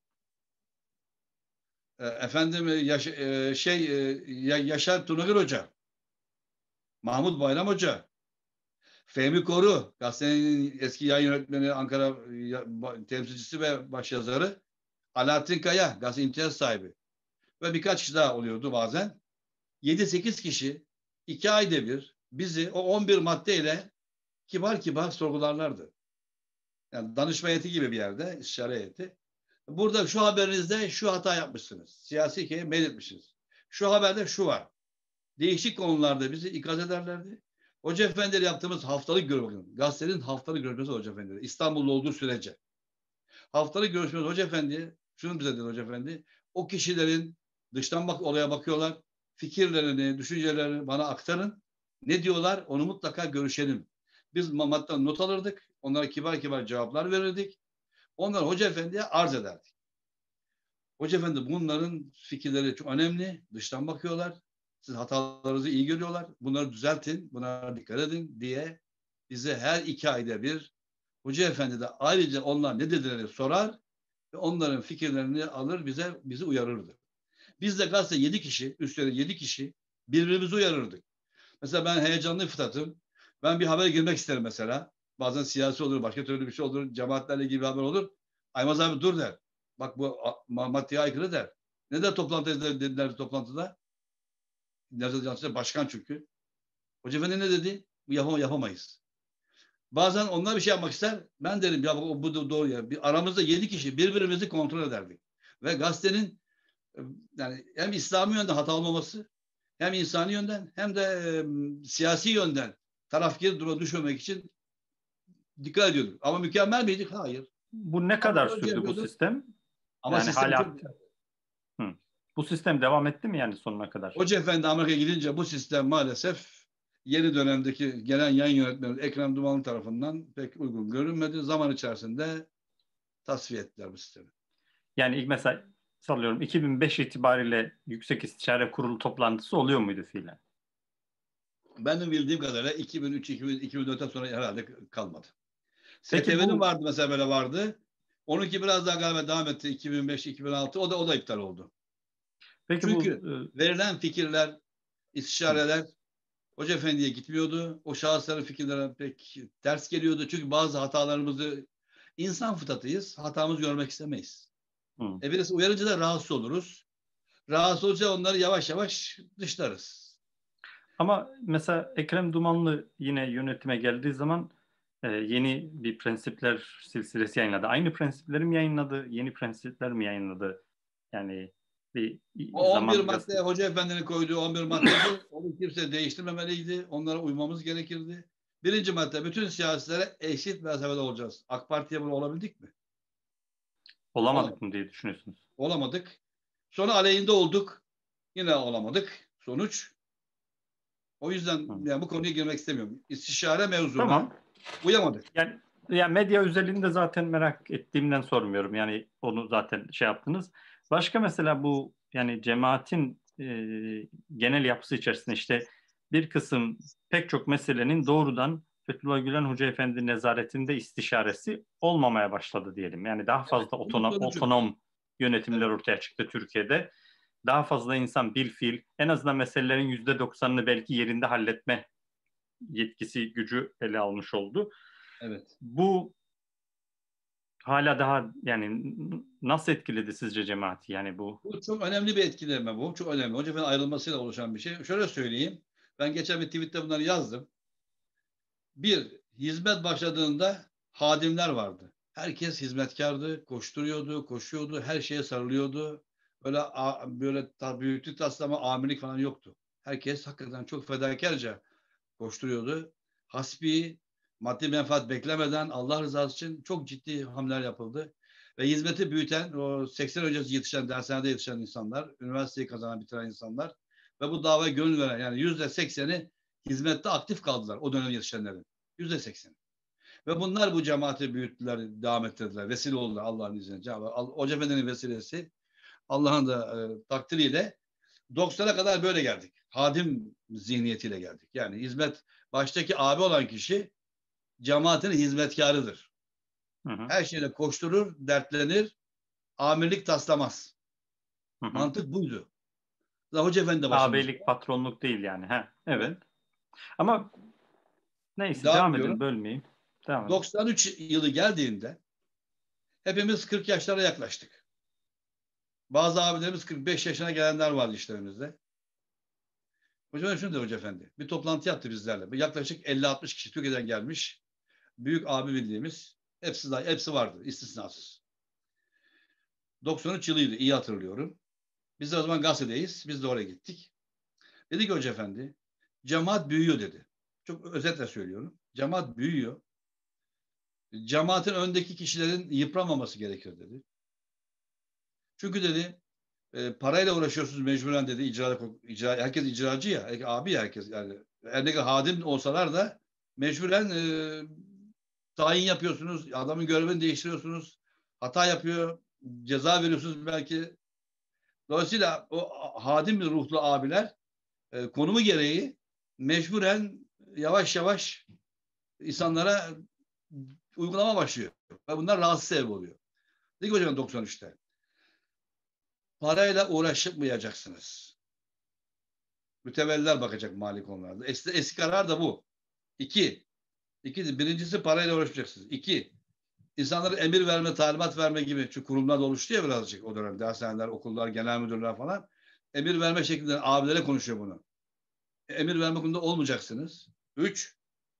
E, efendim yaş, e, şey e, Yaşar Tunagır Hoca. Mahmut Bayram Hoca. Fehmi Koru. Gazetenin eski yayın yönetmeni, Ankara ya, temsilcisi ve başyazarı. Alaaddin Kaya. Gazete imtiyaz sahibi. Ve birkaç kişi daha oluyordu bazen. yedi sekiz kişi iki ayda bir bizi o on bir maddeyle kibar kibar sorgularlardı. Yani danışma heyeti gibi bir yerde, istişare heyeti. Burada şu haberinizde şu hata yapmışsınız. Siyasi hikaye meyletmişsiniz. Şu haberde şu var. Değişik konularda bizi ikaz ederlerdi. Hoca Efendi'yle yaptığımız haftalık görüşme, gazetenin haftalık görüşmesi Hoca Efendi. İstanbul'da olduğu sürece. Haftalık görüşmesi Hoca Efendi, şunu bize dedi Hoca Efendi, o kişilerin dıştan bak olaya bakıyorlar, fikirlerini, düşüncelerini bana aktarın. Ne diyorlar onu mutlaka görüşelim. Biz Mamat'tan not alırdık, onlara kibar kibar cevaplar verirdik. Onları Hoca Efendi'ye arz ederdik. Hoca Efendi bunların fikirleri çok önemli. Dıştan bakıyorlar. Siz hatalarınızı iyi görüyorlar. Bunları düzeltin. Bunlara dikkat edin diye bize her iki ayda bir Hoca Efendi de ayrıca onlar ne dediğini sorar ve onların fikirlerini alır bize bizi uyarırdı. Biz de gazete yedi kişi, üstelik yedi kişi birbirimizi uyarırdık. Mesela ben heyecanlı fıtratım. Ben bir habere girmek isterim mesela. Bazen siyasi olur, başka türlü bir şey olur, cemaatlerle ilgili bir haber olur. Aymaz abi dur der. Bak bu maddeye aykırı der. Ne der toplantı dediler toplantıda? Nevzat Yalçın başkan çünkü. Hoca Efendi ne dedi? Bu yapam yapamayız. Bazen onlar bir şey yapmak ister. Ben derim ya bu, bu doğru ya. Bir, aramızda yedi kişi birbirimizi kontrol ederdik. Ve gazetenin yani hem İslami yönden hata olmaması hem insani yönden hem de e, siyasi yönden tarafkir duruma düşmemek için dikkat ediyorduk. Ama mükemmel miydik? Hayır. Bu ne Ama kadar önce sürdü bu yapıyorduk. sistem? Ama Yani sistem çok hala güzel. hı. Bu sistem devam etti mi yani sonuna kadar? Hoca Efendi Amerika'ya gidince bu sistem maalesef yeni dönemdeki gelen yayın yönetmeni Ekrem Dumanlı tarafından pek uygun görünmedi. Zaman içerisinde tasfiye ettiler bu sistemi. Yani ilk mesela sallıyorum iki bin beş itibariyle Yüksek İstişare Kurulu toplantısı oluyor muydu fiilen? Benim bildiğim kadarıyla iki bin üç iki bin, iki bin dörtten sonra herhalde kalmadı. Peki S T V'nin bu vardı mesela böyle vardı. Onunki biraz daha galiba devam etti iki bin beş iki bin altı o da o da iptal oldu. peki bu Çünkü verilen fikirler, e, istişareler Hoca Efendi'ye gitmiyordu. O şahısların fikirlerine pek ters geliyordu. Çünkü bazı hatalarımızı insan fıtratıyız. Hatamızı görmek istemeyiz. hı, hı. E birisi uyarınca da rahatsız oluruz. Rahatsız olunca onları yavaş yavaş dışlarız. Ama mesela Ekrem Dumanlı yine yönetime geldiği zaman e, yeni bir prensipler silsilesi yayınladı. Aynı prensipleri mi yayınladı? Yeni prensipler mi yayınladı? Yani bir O on bir zaman madde gazetesi. Hoca Efendi'nin koyduğu on bir maddeydi. Onu kimse değiştirmemeliydi. Onlara uymamız gerekirdi. Birinci madde, bütün siyasilere eşit mesafede olacağız. AK Parti'ye bunu olabildik mi? Olamadık Olamadık. mı diye düşünüyorsunuz? Olamadık. Sonra aleyhinde olduk. Yine olamadık. Sonuç. O yüzden Hı. yani bu konuya girmek istemiyorum. İstişare mevzuna Tamam. uyamadık. Yani, yani medya özelinde zaten merak ettiğimden sormuyorum. Yani onu zaten şey yaptınız. Başka mesela bu yani cemaatin e, genel yapısı içerisinde işte bir kısım pek çok meselenin doğrudan Fethullah Gülen Hoca Efendi nezaretinde istişaresi olmamaya başladı diyelim. Yani daha Evet. fazla Bunun otonom, sonucu. otonom yönetimler Evet. ortaya çıktı Türkiye'de. Daha fazla insan bilfiil, en azından meselelerin yüzde doksanını belki yerinde halletme yetkisi, gücü ele almış oldu. Evet. Bu hala daha yani nasıl etkiledi sizce cemaati yani bu? Bu çok önemli bir etkileme bu. Çok önemli. Hoca Efendi ayrılmasıyla oluşan bir şey. Şöyle söyleyeyim. Ben geçen bir tweette bunları yazdım. Bir, hizmet başladığında hadimler vardı. Herkes hizmetkardı, koşturuyordu, koşuyordu, her şeye sarılıyordu. Böyle böyle ta, büyüklük taslama, amirlik falan yoktu. Herkes hakikaten çok fedakarca koşturuyordu. Hasbi, maddi menfaat beklemeden Allah rızası için çok ciddi hamleler yapıldı. Ve hizmeti büyüten, o seksen öncesi yetişen, dershanede yetişen insanlar, üniversiteyi kazanan, bitiren insanlar ve bu davaya gönül veren, yani yüzde sekseni hizmette aktif kaldılar o dönem yetişenlerin. Yüzde sekseni. Ve bunlar bu cemaati büyüttüler, devam ettirdiler. Vesile oldular Allah'ın izniyle. Hoca Efendi'nin vesilesi, Allah'ın da e, takdiriyle doksana kadar böyle geldik. Hadim zihniyetiyle geldik. Yani hizmet, baştaki abi olan kişi cemaatin hizmetkarıdır. Hı hı, Her şeyle koşturur, dertlenir, amirlik taslamaz. hı hı. Mantık buydu. Hoca Efendi de başlamış. Ağabeylik, patronluk değil yani. Ha, Evet. evet. Ama neyse Devam devam edin, ediyorum. bölmeyeyim. Devam edin. doksan üç yılı geldiğinde hepimiz kırk yaşlara yaklaştık. Bazı abilerimiz kırk beş yaşına gelenler vardı işlerimizde. Hocam şunu dedi Hoca Efendi. Bir toplantı yaptı bizlerle. Yaklaşık elli altmış kişi Türkiye'den gelmiş. Büyük abi bildiğimiz. Hepsi, hepsi vardı istisnasız. doksan üç yılıydı, iyi hatırlıyorum. Biz de o zaman gazetedeyiz. Biz de oraya gittik. Dedi ki Hoca Efendi, cemaat büyüyor dedi. Çok özetle söylüyorum. Cemaat büyüyor. Cemaatin öndeki kişilerin yıpramaması gerekir dedi. Çünkü dedi e, parayla uğraşıyorsunuz mecburen dedi. İcra, icra, herkes icracı ya. Abi ya herkes yani. Her ne kadar hadim olsalar da mecburen e, tayin yapıyorsunuz. Adamın görevini değiştiriyorsunuz. Hata yapıyor. Ceza veriyorsunuz belki. Dolayısıyla o hadim ruhlu abiler e, konumu gereği mecburen yavaş yavaş insanlara uygulama başlıyor. Ve bunlar rahatsız sebep oluyor. Dedi ki hocam doksan üçte parayla uğraşmayacaksınız. Mütevelliler bakacak mali konularda. Eski, eski karar da bu. İki, iki birincisi parayla uğraşmayacaksınız. İki, insanlara emir verme, talimat verme gibi çünkü kurumlar da oluştu ya birazcık o dönem. Dershaneler, okullar, genel müdürler falan. Emir verme şeklinde abilere konuşuyor bunu. Emir verme konuda olmayacaksınız. Üç,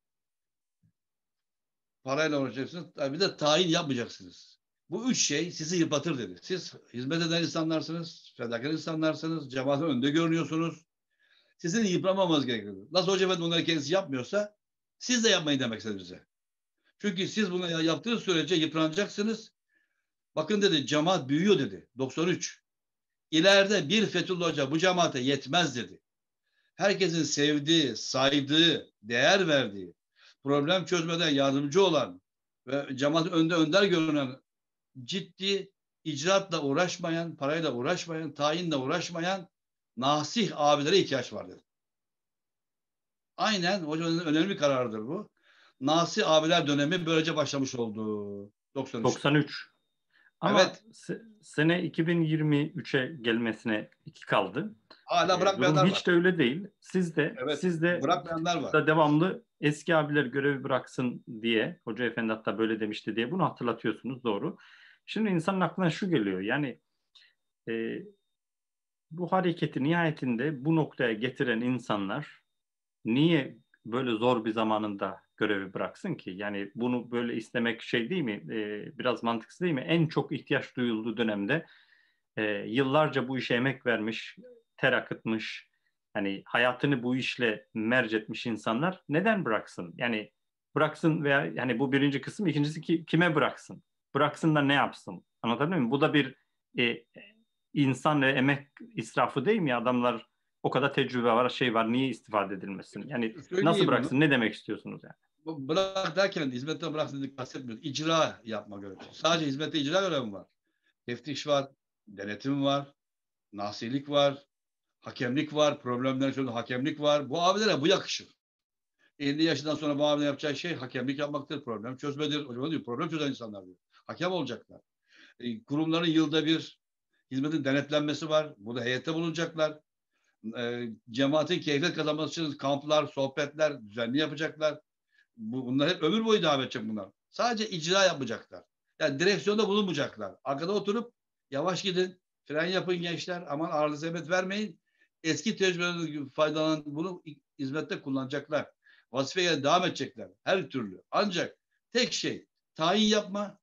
parayla uğraşacaksınız. Bir de tayin yapmayacaksınız. Bu üç şey sizi yıpratır dedi. Siz hizmet eden insanlarsınız, fedakar insanlarsınız, cemaatin önünde görünüyorsunuz. Sizin yıpramamanız gerekiyor. Nasıl Hoca Efendi bunları kendisi yapmıyorsa siz de yapmayın demek istedi bize. Çünkü siz bunu yaptığınız sürece yıpranacaksınız. Bakın dedi cemaat büyüyor dedi. doksan üç. İleride bir Fethullah Hoca bu cemaate yetmez dedi. Herkesin sevdiği, saydığı, değer verdiği, problem çözmeden yardımcı olan ve cemaatin önde önder görünen ciddi icraatla uğraşmayan, parayla uğraşmayan, tayinle uğraşmayan nasih abilere ihtiyaç var dedi. Aynen hocanın önemli bir kararıdır bu. Nasih abiler dönemi böylece başlamış oldu doksan üçte. doksan üç. Ama Evet, se- sene iki bin yirmi üçe gelmesine iki kaldı. hala E, durum bırakmayanlar hiç var. de öyle değil. Siz de Evet, siz de bırakmayanlar var. da devamlı eski abiler görevi bıraksın diye Hoca Efendi hatta böyle demişti diye bunu hatırlatıyorsunuz, doğru. Şimdi insanın aklına şu geliyor. Yani e, bu hareketi nihayetinde bu noktaya getiren insanlar niye böyle zor bir zamanında görevi bıraksın ki? Yani bunu böyle istemek şey değil mi? E, biraz mantıksız değil mi? En çok ihtiyaç duyulduğu dönemde e, yıllarca bu işe emek vermiş, ter akıtmış, hani hayatını bu işle merc etmiş insanlar neden bıraksın? Yani bıraksın veya yani bu birinci kısım. İkincisi ki, kime bıraksın? Bıraksın da ne yapsın? Anlatabiliyor muyum? Bu da bir e, insan ve emek israfı değil mi ya? Adamlar o kadar tecrübe var, şey var. Niye istifade edilmesin? Yani nasıl Söyleyeyim onu. bıraksın? Ne demek istiyorsunuz yani? Bu bırak derken hizmetten bıraksın diye kastetmiyoruz. İcra yapma görevi. Sadece hizmette icra görevi var. Teftiş var, denetim var, nasilik var, hakemlik var, problemler çözüm hakemlik var. Bu abilere bu yakışır. elli yaşından sonra bu abilerin yapacağı şey hakemlik yapmaktır, problem çözmedir. Hocam diyor, problem çözen insanlar diyor. Hakem olacaklar. E, kurumların yılda bir hizmetin denetlenmesi var. Burada heyette bulunacaklar. E, cemaatin keyfiyet kazanması için kamplar, sohbetler düzenli yapacaklar. Bu, bunlar hep ömür boyu devam edecek bunlar. Sadece icra yapacaklar. Yani direksiyonda bulunmayacaklar. Arkada oturup yavaş gidin, fren yapın gençler, aman ağırlı hizmet vermeyin. Eski tecrübelerden faydalanan bunu hizmette kullanacaklar. Vazifeye devam edecekler her türlü. Ancak tek şey tayin yapma,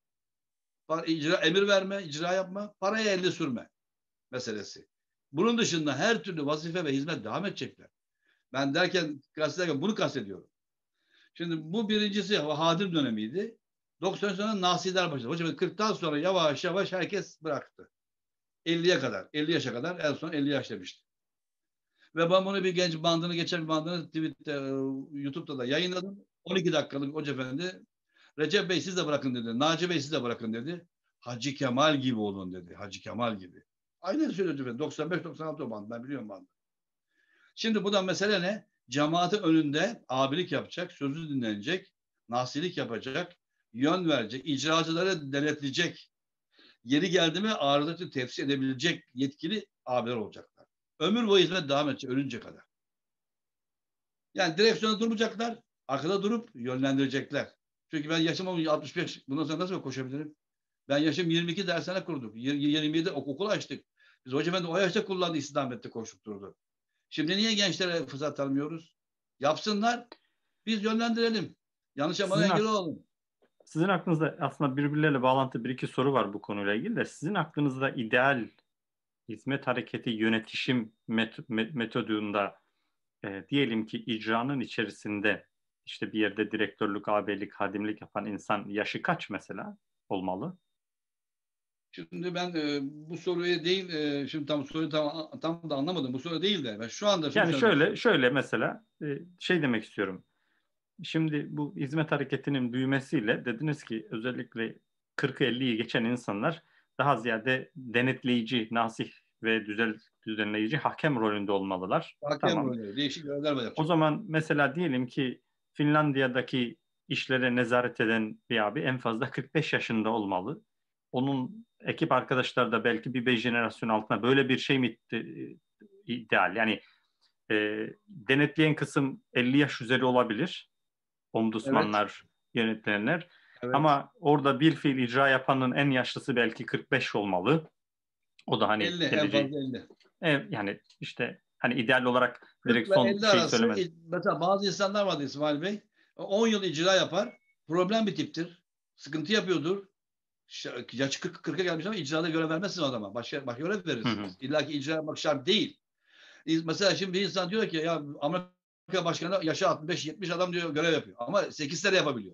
icra, emir verme, icra yapma, paraya elde sürme meselesi. Bunun dışında her türlü vazife ve hizmet devam edecekler. Ben derken, kastederken bunu kastediyorum. Şimdi bu birincisi hadim dönemiydi. doksan sonra nasiler başladı. Hocam kırktan sonra yavaş yavaş herkes bıraktı. elliye kadar, elli yaşa kadar en son elli yaş demişti. Ve ben bunu bir genç bandını, geçen bir bandını Twitter'da, YouTube'da da yayınladım. on iki dakikalık Hoca Efendi. Recep Bey siz de bırakın dedi. Naci Bey siz de bırakın dedi. Hacı Kemal gibi olun dedi. Hacı Kemal gibi. Aynen söylüyor Hoca doksan beş doksan altı o band. Ben biliyorum bandı. Şimdi bu da mesele ne? Cemaatin önünde abilik yapacak, sözü dinlenecek, nasilik yapacak, yön verecek, icracıları denetleyecek, yeri geldi mi arızatı tefsir edebilecek yetkili abiler olacaklar. Ömür boyu hizmet devam edecek, ölünce kadar. Yani direksiyonda durmayacaklar, arkada durup yönlendirecekler. Çünkü ben yaşım altmış beş, bundan sonra nasıl koşabilirim? Ben yaşım yirmi iki dershane kurduk. yirmi yedi okul açtık. Biz Hoca Efendi o yaşta kullandı, İslamiyet'te koşup durdu. Şimdi niye gençlere fırsat tanımıyoruz? Yapsınlar, biz yönlendirelim. Yanlış yapmana Sizin engel ak- olalım. sizin aklınızda aslında birbirleriyle bağlantı bir iki soru var bu konuyla ilgili de sizin aklınızda ideal hizmet hareketi yönetişim met- metodunda e, diyelim ki icranın içerisinde işte bir yerde direktörlük, ağabeylik, hadimlik yapan insan yaşı kaç mesela olmalı? Şimdi ben e, bu soruyu değil, e, şimdi tam soruyu tam, tam da anlamadım. Bu soru değil de ben şu anda şunu Yani söylemek şöyle istiyorum. şöyle mesela e, şey demek istiyorum. Şimdi bu hizmet hareketinin büyümesiyle dediniz ki özellikle kırk elliyi geçen insanlar daha ziyade denetleyici, nasih ve düzel, düzenleyici hakem rolünde olmalılar. Hakem Tamam. rolleri, değişik görevler O yapacaklar. zaman mesela diyelim ki Finlandiya'daki işlere nezaret eden bir abi en fazla kırk beş yaşında olmalı. Onun ekip arkadaşları da belki bir beş jenerasyon altına böyle bir şey mi ideal? Yani e, denetleyen kısım elli yaş üzeri olabilir. Evet, Ombudsmanlar, yönetmenler. evet. Ama orada bir fiil icra yapanın en yaşlısı belki kırk beş olmalı. O da hani elli, en geleceği fazla elli. e, yani işte hani ideal olarak direkt kırk ve son elli şeyi arası, söylemedim. mesela bazı insanlar vardı İsmail Bey. on yıl icra yapar. Problem bir tiptir. Sıkıntı yapıyordur. Yaşı kırk kırka gelmiş ama icrada görev vermezsiniz o adama. Başka, başka görev Hı hı. verirsiniz. İlla ki icra yapmak şart değil. Mesela şimdi bir insan diyor ki ya Amerika Başkanı yaşı altmış beş yetmiş adam diyor görev yapıyor. Ama sekiz sene yapabiliyor.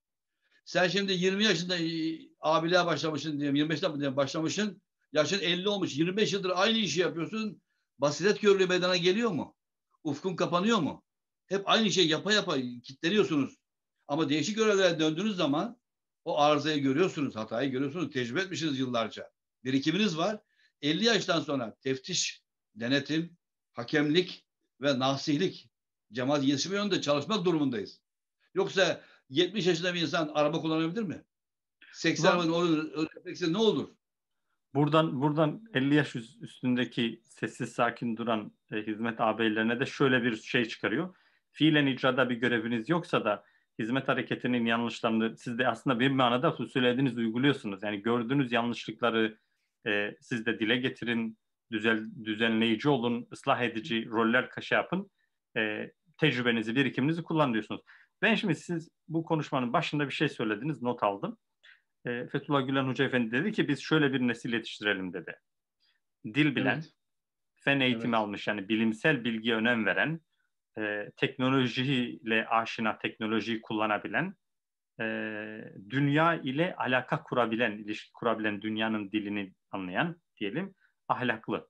Sen şimdi yirmi yaşında e, abiliğe başlamışsın diyelim. yirmi beşten diyelim başlamışsın. Yaşın elli olmuş. yirmi beş yıldır aynı işi yapıyorsun. Basiret körlüğü meydana geliyor mu? Ufkun kapanıyor mu? Hep aynı şey yapa yapa kilitleniyorsunuz. Ama değişik görevlere döndüğünüz zaman o arızayı görüyorsunuz, hatayı görüyorsunuz. Tecrübe etmişsiniz yıllarca. Birikiminiz var. elli yaştan sonra teftiş, denetim, hakemlik ve nasihlik, cemaat yetişme yönünde çalışmak durumundayız. Yoksa yetmiş yaşında bir insan araba kullanabilir mi? O seksen zaman öğretmekse ne olur? buradan buradan elli yaş üstündeki sessiz sakin duran e, hizmet ağabeylerine de şöyle bir şey çıkarıyor. Fiilen icrada bir göreviniz yoksa da hizmet hareketinin yanlışlarını siz de aslında bir manada söylediğiniz uyguluyorsunuz. Yani gördüğünüz yanlışlıkları e, siz de dile getirin, düzel, düzenleyici olun, ıslah edici roller kaşı yapın. E, tecrübenizi, birikiminizi kullan diyorsunuz. Ben şimdi siz bu konuşmanın başında bir şey söylediniz, not aldım. E, Fethullah Gülen Hoca Efendi dedi ki biz şöyle bir nesil yetiştirelim dedi. Dil bilen, Evet. fen eğitimi Evet. almış, yani bilimsel bilgiye önem veren, e, teknolojiyle aşina, teknolojiyi kullanabilen, e, dünya ile alaka kurabilen, ilişki kurabilen, dünyanın dilini anlayan diyelim, ahlaklı.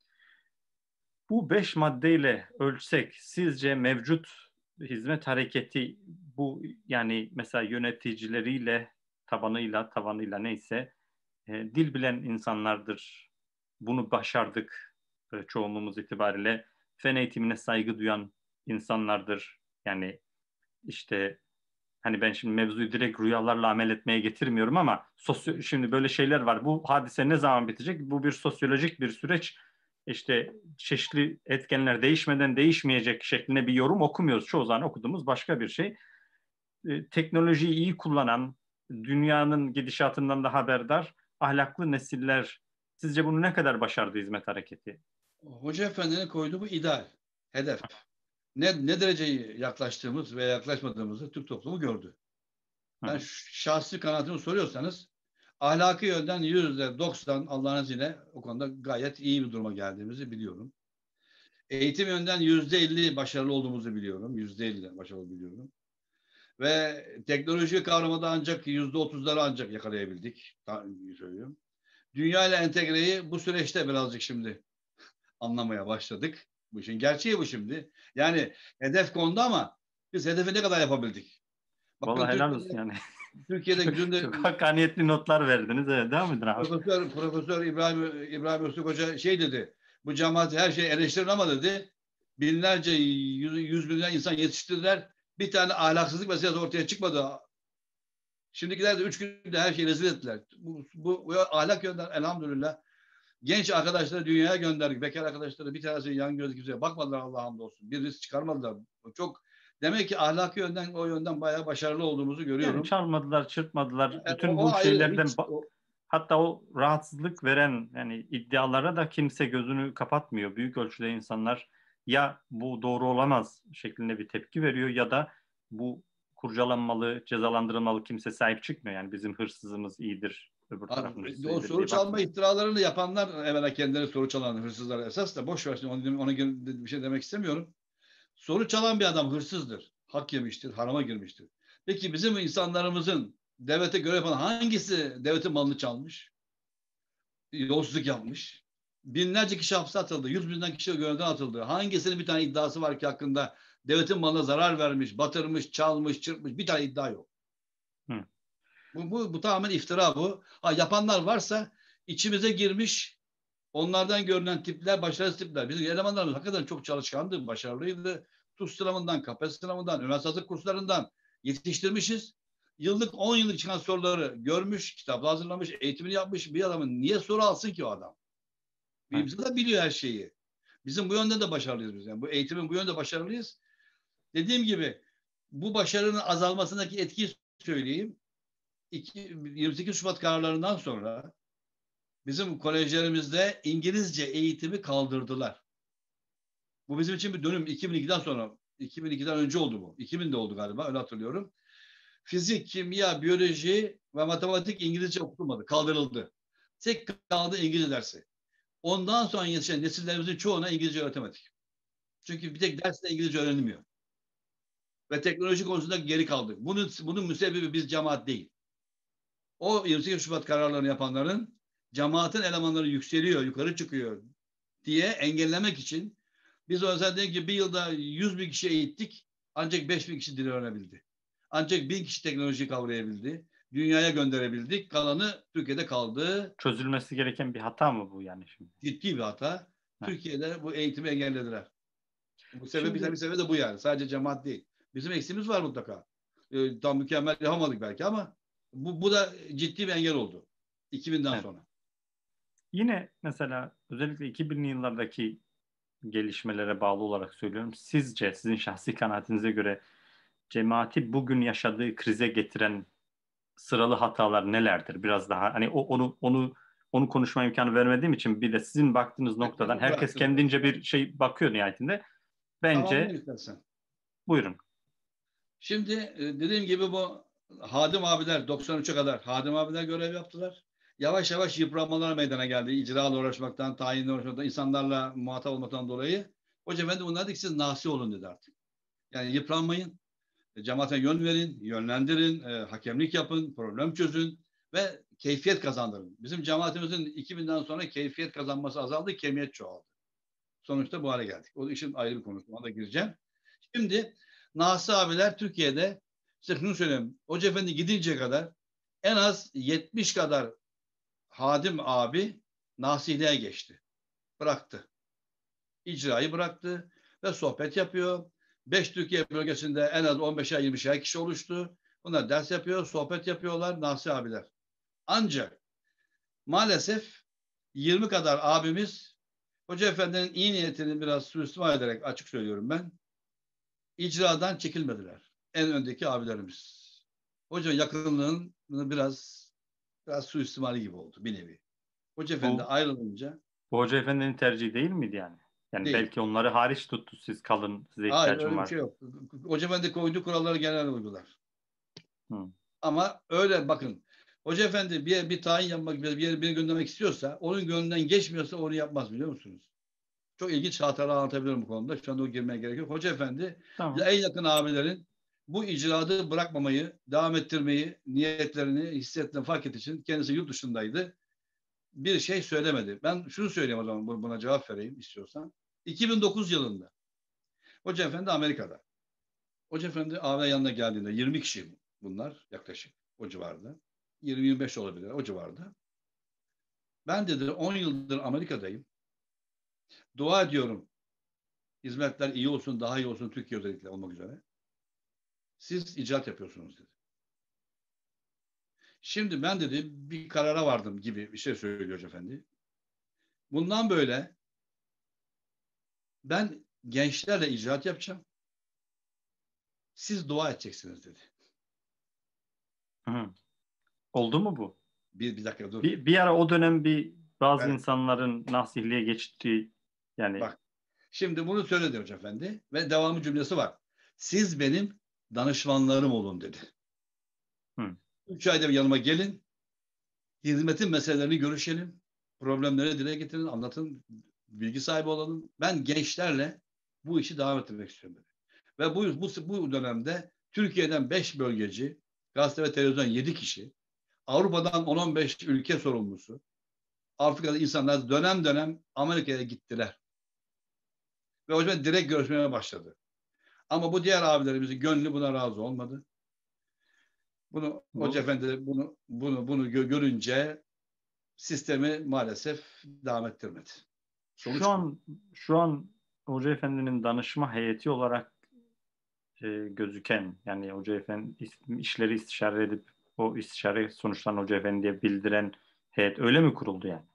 Bu beş maddeyle ölçsek sizce mevcut hizmet hareketi bu, yani mesela yöneticileriyle, tabanıyla tavanıyla neyse, e, dil bilen insanlardır. Bunu başardık e, çoğunluğumuz itibariyle. Fen eğitimine saygı duyan insanlardır. Yani işte, hani ben şimdi mevzuyu direkt rüyalarla amel etmeye getirmiyorum ama sosyo şimdi böyle şeyler var. Bu hadise ne zaman bitecek? Bu bir sosyolojik bir süreç. İşte çeşitli etkenler değişmeden değişmeyecek şeklinde bir yorum okumuyoruz. Çoğu zaman okuduğumuz başka bir şey. E, teknolojiyi iyi kullanan, dünyanın gidişatından da haberdar, ahlaklı nesiller. Sizce bunu ne kadar başardı hizmet hareketi? Hoca Efendi'nin koyduğu bu ideal, hedef. Ne, ne derece yaklaştığımız veya yaklaşmadığımızı Türk toplumu gördü. Hı Ben hı. şahsi kanaatimi soruyorsanız ahlaki yönden yüzde doksan Allah'ın izniyle o konuda gayet iyi bir duruma geldiğimizi biliyorum. Eğitim yönden yüzde elli başarılı olduğumuzu biliyorum. Yüzde elli başarılı biliyorum. Ve teknoloji kavramında ancak yüzde otuzları ancak yakalayabildik. Söylüyorum. Dünya ile entegreyi bu süreçte birazcık şimdi anlamaya başladık. Bu işin gerçeği bu şimdi. Yani hedef kondu ama biz hedefi ne kadar yapabildik? Bakın Vallahi helal Türkiye'de olsun yani. Türkiye'de Çok, günde çok hakkaniyetli notlar verdiniz. Evet, devam edin abi. Profesör Profesör İbrahim İbrahim Öztürk Hoca şey dedi. Bu cemaat her şey eleştirin ama dedi. Binlerce, yüz, yüz binlerce insan yetiştirdiler. Bir tane ahlaksızlık meselesi ortaya çıkmadı. Şimdikiler de üç günde her şeyi rezil ettiler. Bu, bu, bu ahlak yönden elhamdülillah genç arkadaşları dünyaya gönderdik. Bekar arkadaşları bir tanesi yan gözlü kimseye bakmadılar Allah'a hamdolsun. Bir risk çıkarmadılar. Çok demek ki ahlaki yönden o yönden bayağı başarılı olduğumuzu Yani görüyorum. çalmadılar, çırpmadılar. E, O, Bütün o bu ayrı. şeylerden, Hiç o, hatta o rahatsızlık veren yani iddialara da kimse gözünü kapatmıyor. Büyük ölçüde insanlar ya bu doğru olamaz şeklinde bir tepki veriyor ya da bu kurcalanmalı, cezalandırılmalı, kimse sahip çıkmıyor. Yani bizim hırsızımız iyidir, öbür tarafın hırsızı o iyidir soru diye çalma bakmıyor. iftiralarını yapanlar evvela kendileri soru çalan hırsızlar esas da boş ver şimdi ona, ona bir şey demek istemiyorum. Soru çalan bir adam hırsızdır. Hak yemiştir, harama girmiştir. Peki bizim insanlarımızın devlete göre yapan hangisi devletin malını çalmış? Yolsuzluk yapmış. Binlerce kişi hapse atıldı. Yüz binden kişi görevden atıldı. Hangisinin bir tane iddiası var ki hakkında devletin malına zarar vermiş, batırmış, çalmış, çırpmış bir tane iddia yok. Hı. Bu, bu, bu tamamen iftira bu. Ha, yapanlar varsa içimize girmiş onlardan görünen tipler başarısız tipler. Bizim elemanlarımız hakikaten çok çalışkandı, başarılıydı. TUS sınavından, K P S S sınavından, üniversite hazırlık kurslarından yetiştirmişiz. Yıllık on yıllık çıkan soruları görmüş, kitapla hazırlamış, eğitimini yapmış bir adamın niye soru alsın ki o adam? Evet. Bilimsel de biliyor her şeyi. Bizim bu yönde de başarılıyız biz. Yani bu eğitimin bu yönde başarılıyız. Dediğim gibi bu başarının azalmasındaki etkiyi söyleyeyim. yirmi sekiz Şubat kararlarından sonra bizim kolejlerimizde İngilizce eğitimi kaldırdılar. Bu bizim için bir dönüm. iki bin ikiden sonra, iki bin ikiden önce oldu bu. iki binde oldu galiba, öyle hatırlıyorum. Fizik, kimya, biyoloji ve matematik İngilizce okutulmadı, kaldırıldı. Tek kaldı İngilizce dersi. Ondan sonra yetişen nesillerimizin çoğuna İngilizce öğretemedik. Çünkü bir tek derste İngilizce öğrenilmiyor. Ve teknoloji konusunda geri kaldık. Bunun, bunun müsebbibi biz cemaat değil. O yirmi sekiz Şubat kararlarını yapanların cemaatin elemanları yükseliyor, yukarı çıkıyor diye engellemek için biz o yüzden dedik ki bir yılda yüz bin kişi eğittik. Ancak beş bin kişi dil öğrenebildi. Ancak bin kişi teknolojiyi kavrayabildi. Dünyaya gönderebildik. Kalanı Türkiye'de kaldı. Çözülmesi gereken bir hata mı bu yani şimdi? Ciddi bir hata. Evet. Türkiye'de bu eğitimi engellediler. Bu sebebi bir Şimdi sebebi de bu yani. Sadece cemaat değil. Bizim eksiğimiz var mutlaka. Ee, tam mükemmel yapamadık belki ama bu, bu da ciddi bir engel oldu. iki binden evet. sonra. Yine mesela özellikle iki binli yıllardaki gelişmelere bağlı olarak söylüyorum. Sizce, sizin şahsi kanaatinize göre cemaati bugün yaşadığı krize getiren sıralı hatalar nelerdir? Biraz daha hani o, onu onu onu konuşma imkanı vermediğim için bir de sizin baktığınız noktadan herkes Bıraktım biraz. kendince bir şey bakıyor nihayetinde. Tamamlayayım Bence istersen. buyurun. Şimdi e, dediğim gibi bu Hadim abiler doksan üçe kadar Hadim abiler görev yaptılar. yavaş yavaş yıpranmalar meydana geldi. İcralarla uğraşmaktan, tayinle uğraşmaktan, insanlarla muhatap olmaktan dolayı. Hoca Efendi bunlar dedi ki siz nasi olun dedi artık. Yani yıpranmayın, cemaate yön verin, yönlendirin, e, hakemlik yapın, problem çözün ve keyfiyet kazandırın. Bizim cemaatimizin iki binden sonra keyfiyet kazanması azaldı, kemiyet çoğaldı. Sonuçta bu hale geldik. O işin ayrı bir konusu. Ona da gireceğim. Şimdi Nasi abiler Türkiye'de, size şunu söyleyeyim. Hoca Efendi gidince kadar en az yetmiş kadar hadim abi Nasihliğe geçti. Bıraktı. İcrayı bıraktı ve sohbet yapıyor. Beş Türkiye bölgesinde en az on beşer yirmişer kişi oluştu. Bunlar ders yapıyor, sohbet yapıyorlar Nasih abiler. Ancak maalesef yirmi kadar abimiz Hoca Efendi'nin iyi niyetini biraz suistimal ederek açık söylüyorum ben. İcradan çekilmediler. En öndeki abilerimiz. Hoca yakınlığının biraz biraz suistimali gibi oldu bir nevi. Hoca Efendi Bu, ayrılınca bu Hoca Efendi'nin tercihi değil miydi yani? Yani değil. belki onları hariç tuttu. Siz kalın, size Hayır ihtiyacım öyle bir var. şey yok. Hoca Efendi koyduğu kuralları genel uygular. Hı. Ama öyle bakın. Hoca Efendi bir, bir tayin yapmak, bir yere beni göndermek istiyorsa, onun gönlünden geçmiyorsa onu yapmaz biliyor musunuz? Çok ilginç hatıralar anlatabilirim bu konuda. Şu anda o girmeye gerek yok. Hoca Efendi Tamam. en yakın abilerin bu icraatı bırakmamayı, devam ettirmeyi, niyetlerini hissettiğini fark ettiği için kendisi yurt dışındaydı. Bir şey söylemedi. Ben şunu söyleyeyim o zaman buna cevap vereyim istiyorsan. iki bin dokuz yılında Hoca Efendi Amerika'da. Hoca Efendi ağabey yanına geldiğinde yirmi kişi bunlar yaklaşık o civarda. yirmi yirmi beş olabilir o civarda. Ben dedi on yıldır Amerika'dayım. Dua ediyorum. Hizmetler iyi olsun, daha iyi olsun Türkiye özellikle olmak üzere. Siz icraat yapıyorsunuz dedi. Şimdi ben dedi bir karara vardım gibi bir şey söylüyor Hoca Efendi. Bundan böyle ben gençlerle icraat yapacağım. Siz dua edeceksiniz dedi. Hı. Oldu mu bu? Bir, bir dakika dur. Bir, bir ara o dönem bir bazı Ben, insanların Nasihliğe geçtiği yani bak şimdi bunu söyledi Hoca Efendi ve devamı cümlesi var. Siz benim danışmanlarım olun dedi. hı. Üç ayda bir yanıma gelin. Hizmetin meselelerini görüşelim. Problemleri dile getirin, anlatın. Bilgi sahibi olalım. Ben gençlerle bu işi devam ettirmek istiyorum dedi. Ve bu, bu, bu dönemde Türkiye'den beş bölgeci, gazete ve televizyon yedi kişi, Avrupa'dan on on beş ülke sorumlusu, Afrika'da insanlar dönem dönem Amerika'ya gittiler. Ve hocam direkt görüşmeye başladı. Ama bu diğer abilerimizin gönlü buna razı olmadı. Bunu Hoca Bu Efendi bunu bunu bunu görünce sistemi maalesef devam ettirmedi. şu Sonuç bu. an şu an Hoca Efendi'nin danışma heyeti olarak e, gözüken yani Hoca Efendi is- işleri istişare edip o istişare sonuçlarını Hoca Efendi'ye bildiren heyet öyle mi kuruldu yani?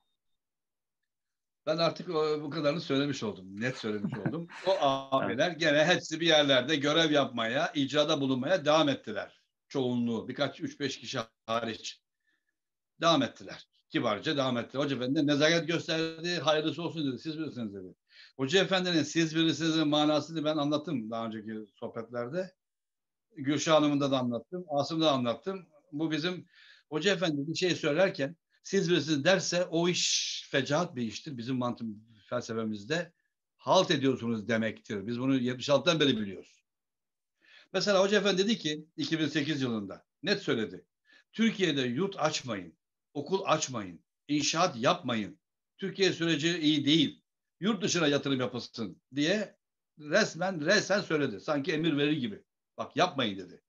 Ben artık o, bu kadarını söylemiş oldum. Net söylemiş oldum. O Evet. abiler gene hepsi bir yerlerde görev yapmaya, icrada bulunmaya devam ettiler. Çoğunluğu, birkaç üç beş kişi hariç devam ettiler. Kibarca devam ettiler. Hoca Efendi nezaket gösterdi, hayırlısı olsun dedi. Siz bilirsiniz dedi. Hoca Efendi'nin siz birisinin manasını ben anlattım daha önceki sohbetlerde. Gülşah Hanım'da da anlattım. Asım'da da anlattım. Bu bizim Hoca Efendi bir şey söylerken siz birisiniz derse o iş fecaat bir iştir. Bizim mantığım felsefemizde halt ediyorsunuz demektir. Biz bunu yetmiş altıdan beri biliyoruz. Mesela Hoca Efendi dedi ki iki bin sekiz yılında net söyledi. Türkiye'de yurt açmayın, okul açmayın, inşaat yapmayın. Türkiye süreci iyi değil. Yurt dışına yatırım yapılsın diye resmen resen söyledi. Sanki emir verir gibi. Bak yapmayın dedi.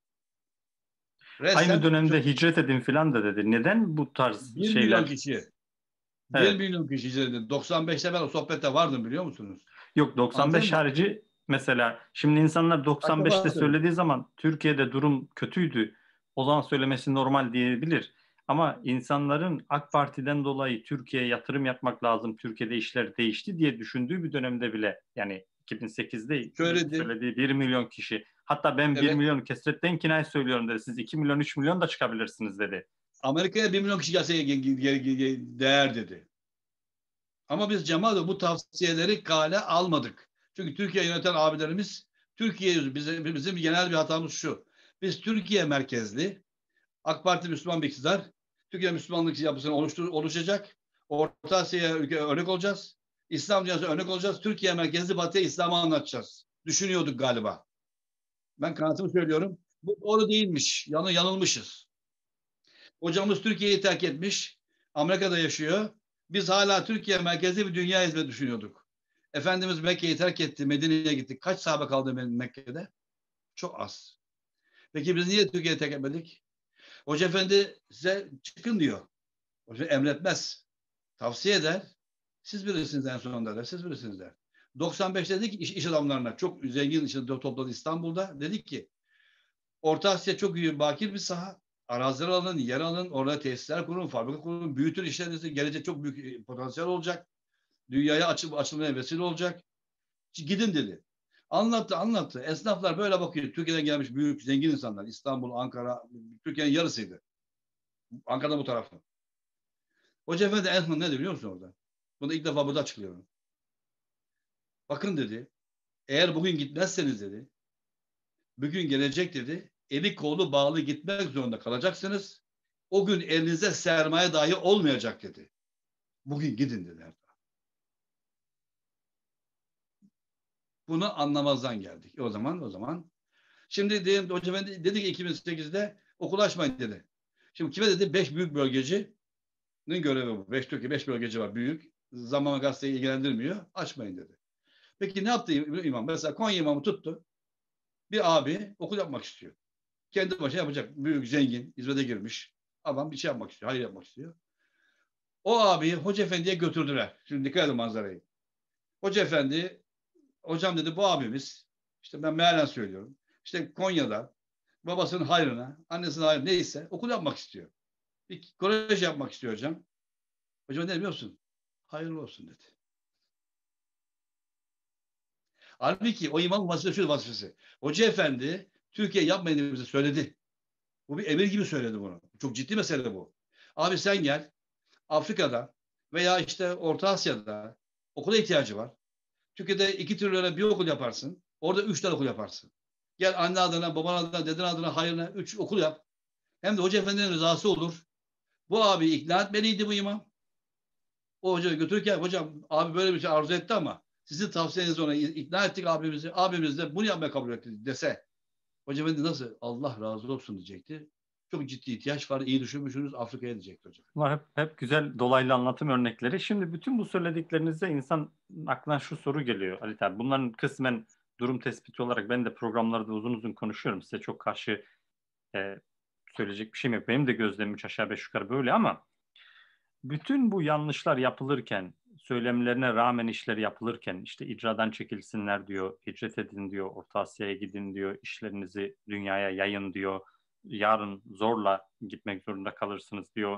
Aynı Resen dönemde hicret edin filan da dedi. Neden bu tarz bir milyon şeyler? kişi, bir Evet. milyon kişi izledi. doksan beşte ben o sohbette vardım biliyor musunuz? Yok Anladın doksan beş mı? harici mesela şimdi insanlar Kaç doksan beşte defa söyledim. söylediği zaman Türkiye'de durum kötüydü. O zaman söylemesi normal diyebilir. Ama insanların AK Parti'den dolayı Türkiye'ye yatırım yapmak lazım, Türkiye'de işler değişti diye düşündüğü bir dönemde bile yani iki bin sekizde Söyledi. söylediği bir milyon kişi hatta ben bir Evet. milyon kesretten kinayet söylüyorum dedi. Siz iki milyon üç milyon da çıkabilirsiniz dedi. Amerika'ya bir milyon kişi gelse değer dedi. Ama biz Cemal bu tavsiyeleri kale almadık. Çünkü Türkiye yöneten abilerimiz Türkiye bizim, bizim genel bir hatamız şu. Biz Türkiye merkezli AK Parti Müslüman bir iktidar. Türkiye Müslümanlık yapısını oluştur, oluşacak. Orta Asya'ya ülke örnek olacağız. İslam dünyasına örnek olacağız. Türkiye merkezli Batı'ya İslam'ı anlatacağız. Düşünüyorduk galiba. Ben kanatımı söylüyorum. Bu doğru değilmiş. Yanı yanılmışız. Hocamız Türkiye'yi terk etmiş. Amerika'da yaşıyor. Biz hala Türkiye merkezli bir dünya hizmeti düşünüyorduk. Efendimiz Mekke'yi terk etti. Medine'ye gittik. Kaç sahabe kaldı Mekke'de? Çok az. Peki biz niye Türkiye'yi terk etmedik? Hoca Efendi size çıkın diyor. Hoca emretmez. Tavsiye eder. Siz bilirsiniz en sonunda der. Siz bilirsiniz der. doksan beşte dedik iş, iş adamlarına çok zengin işi topladı İstanbul'da. Dedik ki Orta Asya çok iyi bakir bir saha. Araziler alın, yer alın, orada tesisler kurun, fabrika kurun, büyütün işlerinizi. Gelecek çok büyük potansiyel olacak. Dünyaya açıl, açılmaya vesile olacak. Gidin dedi. Anlattı, anlattı. Esnaflar böyle bakıyor. Türkiye'den gelmiş büyük, zengin insanlar. İstanbul, Ankara, Türkiye'nin yarısıydı. Ankara'da bu tarafı. Hoca Efendi en son ne dedi biliyor musun orada? Bunu ilk defa burada açıklıyorum. Bakın dedi, eğer bugün gitmezseniz dedi, bugün gelecek dedi, eli kolu bağlı gitmek zorunda kalacaksınız. O gün elinizde sermaye dahi olmayacak dedi. Bugün gidin dedi. Bunu anlamazdan geldik. O zaman, o zaman. Şimdi diyelim Hoca Efendi dedi ki iki bin sekizde okul açmayın dedi. Şimdi kime dedi? Beş büyük bölgecinin görevi bu. Beş Türkiye, beş bölgeci var büyük. Zaman gazeteyi ilgilendirmiyor. Açmayın dedi. Peki ne yaptı imam? Mesela Konya imamı tuttu. Bir abi okul yapmak istiyor. Kendi başına yapacak. Büyük, zengin, hizmete girmiş. Adam bir şey yapmak istiyor. Hayır yapmak istiyor. O abiyi Hoca Efendi'ye götürdüler. Şimdi dikkat edin manzarayı. Hoca Efendi, hocam dedi bu abimiz, işte ben mealen söylüyorum. İşte Konya'da babasının hayrına, annesinin hayrına neyse okul yapmak istiyor. Bir kolej yapmak istiyor hocam. Hocam ne biliyorsun? Hayırlı olsun dedi. Halbuki o imam vazifesi şu vazifesi. Hoca Efendi Türkiye yapmayın diye bize söyledi. Bu bir emir gibi söyledi bunu. Çok ciddi mesele bu. Abi sen gel Afrika'da veya işte Orta Asya'da okula ihtiyacı var. Türkiye'de iki trilyona bir okul yaparsın. Orada üç tane okul yaparsın. Gel anne adına, baban adına, deden adına, hayrına üç okul yap. Hem de Hoca Efendi'nin rızası olur. Bu abi ikna etmeliydi bu imam. O hocayı götürürken hocam abi böyle bir şey arzu etti ama sizin tavsiyeniz ona ikna ettik abimizi. Abimiz de bunu yapmaya kabul etti dese. Hoca Efendi nasıl? Allah razı olsun diyecekti. Çok ciddi ihtiyaç var. İyi düşünmüşsünüz. Afrika'ya diyecekti hocam. Bunlar hep, hep güzel dolaylı anlatım örnekleri. Şimdi bütün bu söylediklerinizde insan aklına şu soru geliyor Ali abi. Bunların kısmen durum tespiti olarak ben de programlarda uzun uzun konuşuyorum. Size çok karşı e, söyleyecek bir şeyim yok. Benim de gözlemim üç aşağı beş yukarı böyle ama bütün bu yanlışlar yapılırken, söylemlerine rağmen işler yapılırken işte icradan çekilsinler diyor, hicret edin diyor, Orta Asya'ya gidin diyor, işlerinizi dünyaya yayın diyor, yarın zorla gitmek zorunda kalırsınız diyor.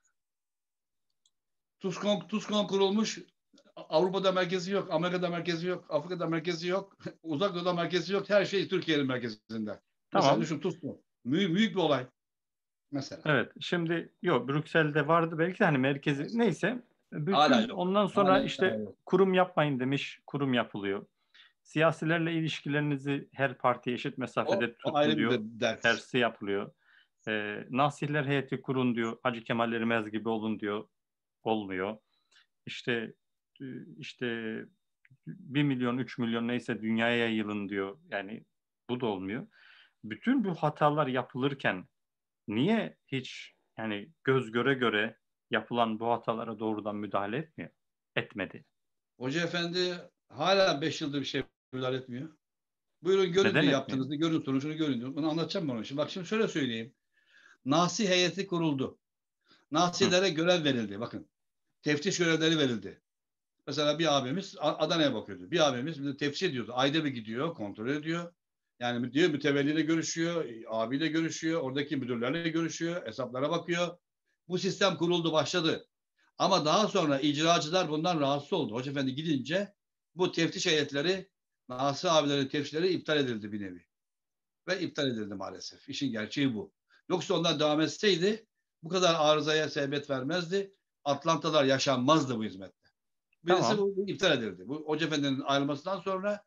TUSKON, TUSKON kurulmuş. Avrupa'da merkezi yok, Amerika'da merkezi yok, Afrika'da merkezi yok, Uzak Doğu'da merkezi yok. Her şey Türkiye'nin merkezinde. Tamam. Mesela düşün TUSKON. Büyük, büyük bir olay. Mesela. Evet. Şimdi yok Brüksel'de vardı belki de hani merkezi neyse. Bütün Hala yok. ondan sonra Hala işte yok. kurum yapmayın demiş. Kurum yapılıyor. Siyasilerle ilişkilerinizi her partiye eşit mesafede O, o tutun ayrı bir diyor. de dert. Tersi yapılıyor. Ee, Nasihler heyeti kurun diyor. Hacı Kemal Erimez gibi olun diyor. Olmuyor. İşte işte bir milyon, üç milyon neyse dünyaya yayılın diyor. Yani bu da olmuyor. Bütün bu hatalar yapılırken niye hiç yani göz göre göre yapılan bu hatalara doğrudan müdahale etmiyor? Etmedi. Hoca Efendi hala beş yıldır bir şey müdahale etmiyor. Buyurun görün Neden diyor etmiyor? yaptığınızı, görün sonucunu görün diyor. Bunu anlatacağım ben ona. Şimdi bak şimdi şöyle söyleyeyim. Nasih heyeti kuruldu. Hı. Nasihlere görev verildi. Bakın. Teftiş görevleri verildi. Mesela bir abimiz Adana'ya bakıyordu. Bir abimiz teftiş ediyordu. Ayda bir gidiyor, kontrol ediyor. Yani diyor mütevelliyle görüşüyor, abiyle görüşüyor, oradaki müdürlerle görüşüyor, hesaplara bakıyor. Bu sistem kuruldu, başladı. Ama daha sonra icracılar bundan rahatsız oldu. Hoca Efendi gidince bu teftiş heyetleri, Nasih abilerin teftişleri iptal edildi bir nevi. Ve iptal edildi maalesef. İşin gerçeği bu. Yoksa onlar devam etseydi bu kadar arızaya sebebiyet vermezdi. Atlantalar yaşanmazdı bu hizmette. Birisi Tamam. bu iptal edildi. Bu Hoca Efendi'nin ayrılmasından sonra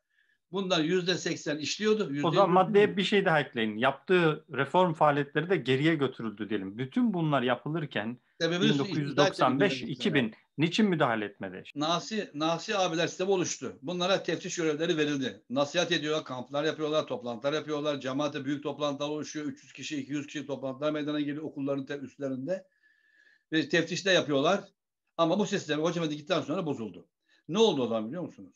Bunlar yüzde seksen işliyordu. O yüzde zaman yirmi maddeye bir şey daha ekleyin. Yaptığı reform faaliyetleri de geriye götürüldü diyelim. Bütün bunlar yapılırken sebebini izah edeceğim müdahale sana. bin dokuz yüz doksan beş iki bin niçin müdahale etmedi? Nasi, Nasi abiler sistemi oluştu. Bunlara teftiş görevleri verildi. Nasihat ediyorlar, kamplar yapıyorlar, toplantılar yapıyorlar. Cemaate büyük toplantılar oluşuyor. üç yüz kişi, iki yüz kişi toplantılar meydana geliyor okulların üstlerinde. Ve teftiş de yapıyorlar. Ama bu sistem Hoca Efendi gittikten sonra bozuldu. Ne oldu o zaman biliyor musunuz?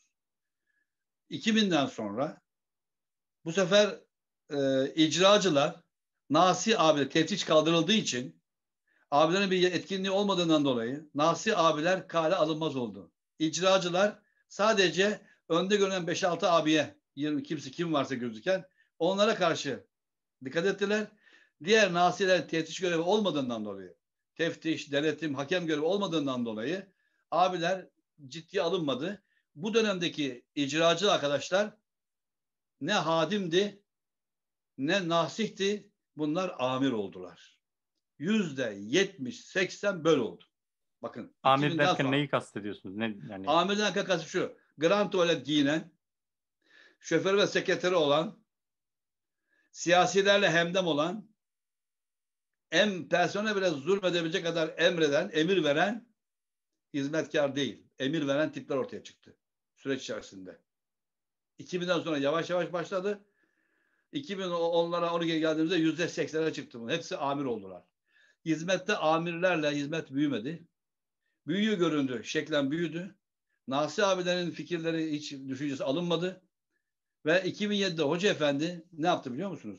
iki binden sonra bu sefer e, icracılar Nasi abiler teftiş kaldırıldığı için abilerin bir etkinliği olmadığından dolayı Nasi abiler kale alınmaz oldu. İcracılar sadece önde görünen beş altı abiye, yirmi kimse kim varsa gözüken onlara karşı dikkat ettiler. Diğer Nasiler teftiş görevi olmadığından dolayı, teftiş, denetim, hakem görevi olmadığından dolayı abiler ciddiye alınmadı. Bu dönemdeki icracı arkadaşlar ne hadimdi ne nasihti, bunlar amir oldular. Yüzde yetmiş seksen böyle oldu. Bakın Amir iki binden derken sonra. neyi kastediyorsunuz? Ne, yani... Amirden kakası şu. Grand tuvalet giyinen, şoför ve sekreteri olan, siyasilerle hemdem olan, em personel bile zulmedebilecek kadar emreden, emir veren hizmetkar değil. Emir veren tipler ortaya çıktı süreç içerisinde. iki binden sonra yavaş yavaş başladı. iki bin onlara on ikiye geldiğimizde yüzde seksene çıktı bunun. Hepsi amir oldular. Hizmette amirlerle hizmet büyümedi. Büyüyor göründü. Şeklen büyüdü. Nasi abilerin fikirleri hiç düşüncesi alınmadı. Ve iki bin yedide Hoca Efendi ne yaptı biliyor musunuz?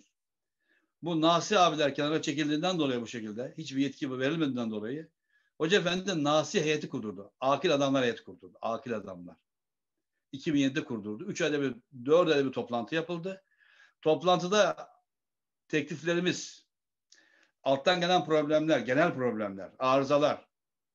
Bu Nasi abiler kenara çekildiğinden dolayı bu şekilde, hiçbir yetki verilmediğinden dolayı Hoca Efendi de Nasi heyeti kurdurdu. Akil adamlar heyeti kurdurdu. Akil adamlar. iki bin yedide kurdurdu. üç ayda bir, dört ayda bir toplantı yapıldı. Toplantıda tekliflerimiz, alttan gelen problemler, genel problemler, arızalar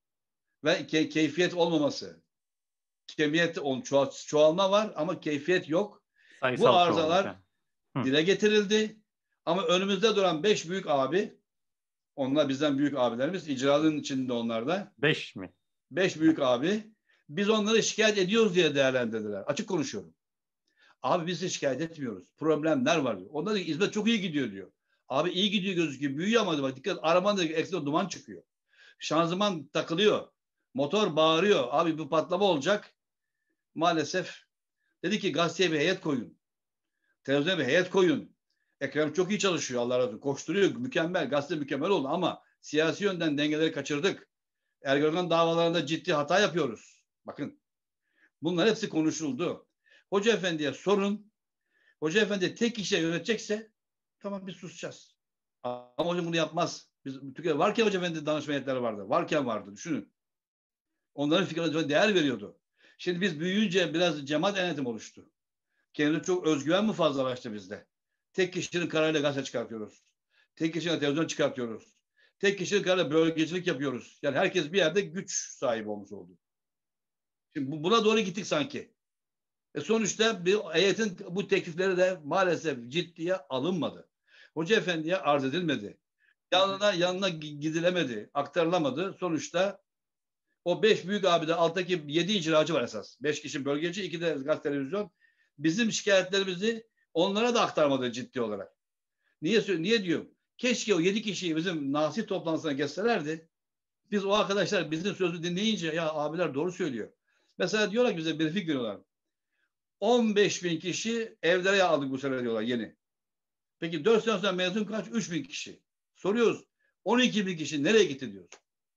ve key- keyfiyet olmaması, kemiyet, çoğal, çoğalma var ama keyfiyet yok. Bu Sayısal çoğalmış. arızalar Hı. dile getirildi. Ama önümüzde duran beş büyük abi, onlar bizden büyük abilerimiz, icranın içinde onlar da. Beş mi? Beş büyük abi, biz onları şikayet ediyoruz diye değerlendirdiler. Açık konuşuyorum. Abi biz de şikayet etmiyoruz. Problemler var diyor. Onlar diyor hizmet çok iyi gidiyor diyor. Abi iyi gidiyor gözüküyor. Büyüyor ama bak dikkat, arabanın ekstra duman çıkıyor. Şanzıman takılıyor. Motor bağırıyor. Abi bu patlama olacak. Maalesef dedi ki gazeteye bir heyet koyun. Televizyona bir heyet koyun. Ekrem çok iyi çalışıyor Allah razı olsun. Koşturuyor. Mükemmel. Gazete mükemmel oldu ama siyasi yönden dengeleri kaçırdık. Ergenekon davalarında ciddi hata yapıyoruz. Bakın. Bunlar hepsi konuşuldu. Hoca Efendi'ye sorun. Hoca Efendi tek kişiye yönetecekse tamam biz susacağız. Ama hocam bunu yapmaz. Biz Türkiye'de varken Hoca Efendi danışma heyetleri vardı. Varken vardı. Düşünün. Onların fikirlerine değer veriyordu. Şimdi biz büyüyünce biraz cemaat yönetim oluştu. Kendine çok özgüven mi fazlalaştı bizde? Tek kişinin kararıyla gazete çıkartıyoruz. Tek kişinin televizyon çıkartıyoruz. Tek kişinin kararıyla bölgecilik yapıyoruz. Yani herkes bir yerde güç sahibi olmuş oldu. Şimdi buna doğru gittik sanki. E sonuçta bir heyetin bu teklifleri de maalesef ciddiye alınmadı. Hoca Efendi'ye arz edilmedi. Yanına yanına gidilemedi, aktarılamadı. Sonuçta o beş büyük abide alttaki yedi icracı var esas. Beş kişi bölgeci, iki de gaz televizyon. Bizim şikayetlerimizi onlara da aktarmadı ciddi olarak. Niye niye diyorum? Keşke o yedi kişiyi bizim nasih toplantısına geçselerdi. Biz o arkadaşlar bizim sözü dinleyince ya abiler doğru söylüyor. Mesela diyorlar ki bize bir fikir diyorlar. on beş bin kişi evlere aldık bu sene diyorlar yeni. Peki dört sene sonra mezun kaç? üç bin kişi. Soruyoruz. on iki bin kişi nereye gitti diyoruz.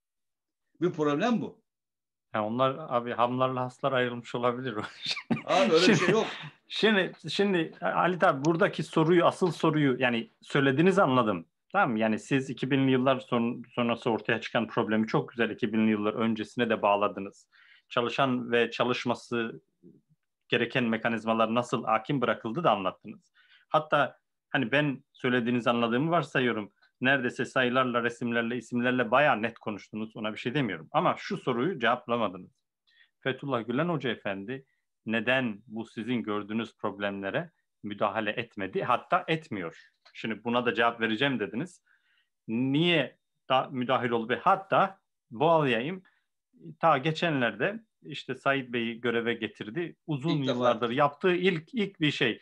Bir problem bu. Yani onlar abi hamlarla haslar ayrılmış olabilir. Abi öyle bir şey yok. Şimdi, şimdi Halit abi buradaki soruyu, asıl soruyu yani söylediğinizi anladım. Tamam mı? Yani siz iki binli yıllar son, sonrası ortaya çıkan problemi çok güzel iki binli yıllar öncesine de bağladınız. Çalışan ve çalışması gereken mekanizmalar nasıl hakim bırakıldı da anlattınız. Hatta hani ben söylediğinizi anladığımı varsayıyorum. Neredeyse sayılarla, resimlerle, isimlerle bayağı net konuştunuz. Ona bir şey demiyorum. Ama şu soruyu cevaplamadınız. Fethullah Gülen Hoca Efendi neden bu sizin gördüğünüz problemlere müdahale etmedi? Hatta etmiyor. Şimdi buna da cevap vereceğim dediniz. Niye da müdahil oldu? Hatta boğalayayım. Ta geçenlerde işte Said Bey'i göreve getirdi. Uzun İlk defa yıllardır yaptı. yaptığı ilk ilk bir şey.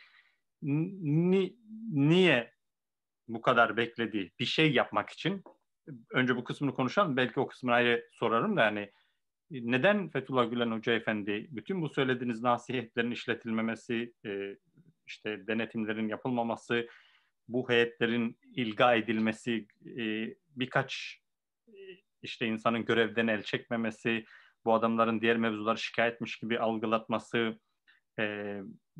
Ni, niye bu kadar bekledi bir şey yapmak için? Önce bu kısmını konuşalım. Belki o kısmını ayrı sorarım da yani neden Fethullah Gülen Hoca Efendi bütün bu söylediğiniz nasihatlerin işletilmemesi, e, işte denetimlerin yapılmaması, bu heyetlerin ilga edilmesi, e, birkaç e, işte insanın görevden el çekmemesi, bu adamların diğer mevzuları şikayetmiş gibi algılatması, e,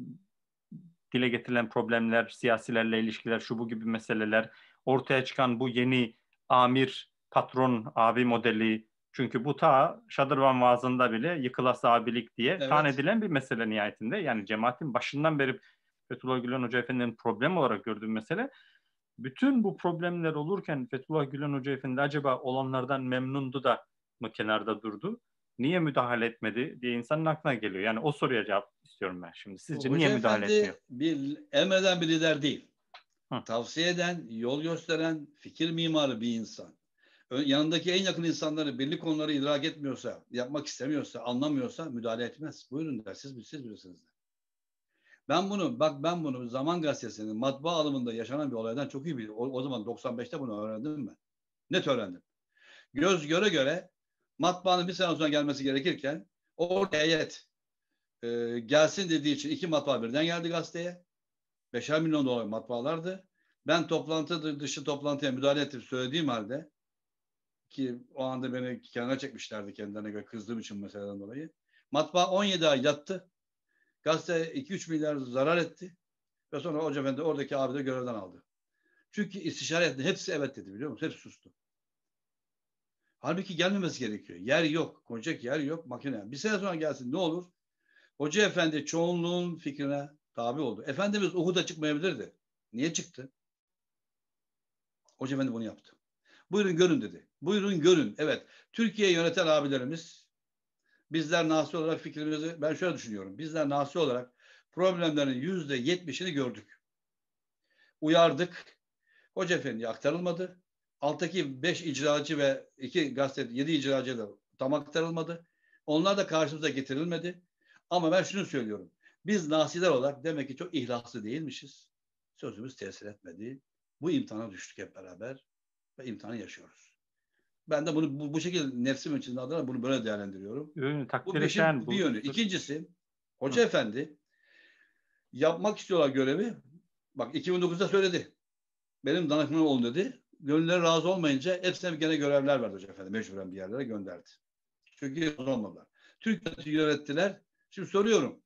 dile getirilen problemler, siyasilerle ilişkiler, şu bu gibi meseleler, ortaya çıkan bu yeni amir, patron, abi modeli, çünkü bu ta Şadırvan vaazında bile yıkılası abilik diye taan Evet. edilen bir mesele nihayetinde. Yani cemaatin başından beri Fethullah Gülen Hoca Efendi'nin problem olarak gördüğü mesele. Bütün bu problemler olurken Fethullah Gülen Hoca Efendi acaba olanlardan memnundu da mı kenarda durdu? Niye müdahale etmedi diye insanın aklına geliyor. Yani o soruya cevap istiyorum ben şimdi. Sizce niye Hoca müdahale etmiyor? Efendi bir emreden bir lider değil. Hı. Tavsiye eden, yol gösteren, fikir mimarı bir insan. Yanındaki en yakın insanları belli konuları idrak etmiyorsa, yapmak istemiyorsa, anlamıyorsa müdahale etmez. Buyurun der. Siz, siz bilirsiniz der. Ben bunu, bak ben bunu Zaman Gazetesi'nin matbaa alımında yaşanan bir olaydan çok iyi biliyorum. O, o zaman doksan beşte bunu öğrendim ben. Net öğrendim. Göz göre göre matbaanın bir sene sonra gelmesi gerekirken orada heyet e, gelsin dediği için iki matbaa birden geldi gazeteye. Beşer milyon dolar matbaalardı. Ben toplantı dışı toplantıya müdahale ettim söylediğim halde ki o anda beni kenara çekmişlerdi kendilerine göre kızdığım için meseleden dolayı. Matbaa on yedi ay yattı. Gazete iki üç milyar zarar etti. Ve sonra Hoca Efendi oradaki abi de görevden aldı. Çünkü istişare etti. Hepsi evet dedi biliyor musun? Hepsi sustu. Halbuki gelmemesi gerekiyor. Yer yok. Konacak yer yok. Makine. Bir sene sonra gelsin ne olur? Hoca Efendi çoğunluğun fikrine tabi oldu. Efendimiz Uhud'a çıkmayabilirdi. Niye çıktı? Hoca Efendi bunu yaptı. Buyurun görün dedi. Buyurun görün. Evet. Türkiye'yi yöneten abilerimiz bizler nasi olarak fikrimizi ben şöyle düşünüyorum. Bizler nasi olarak problemlerin yüzde yetmişini gördük. Uyardık. Hoca Efendi'ye aktarılmadı. Alttaki beş icracı ve iki gazete yedi icracı da tam aktarılmadı. Onlar da karşımıza getirilmedi. Ama ben şunu söylüyorum. Biz nasiler olarak demek ki çok ihlaslı değilmişiz. Sözümüz tesir etmedi. Bu imtihana düştük hep beraber ve imtihanı yaşıyoruz. Ben de bunu bu, bu şekilde nefsim için adına bunu böyle değerlendiriyorum. Ürünü Bu takdire bir işin şayan bir bu. yönü. İkincisi Hı. Hoca Efendi yapmak istiyorlar görevi. Bak iki bin dokuzda söyledi. Benim danışmanım olun dedi. Gönülleri razı olmayınca hepsine gene görevler verdi Hoca Efendi. Mecburen bir yerlere gönderdi. Çünkü razı olmadılar. Türk yönettiler. Şimdi soruyorum.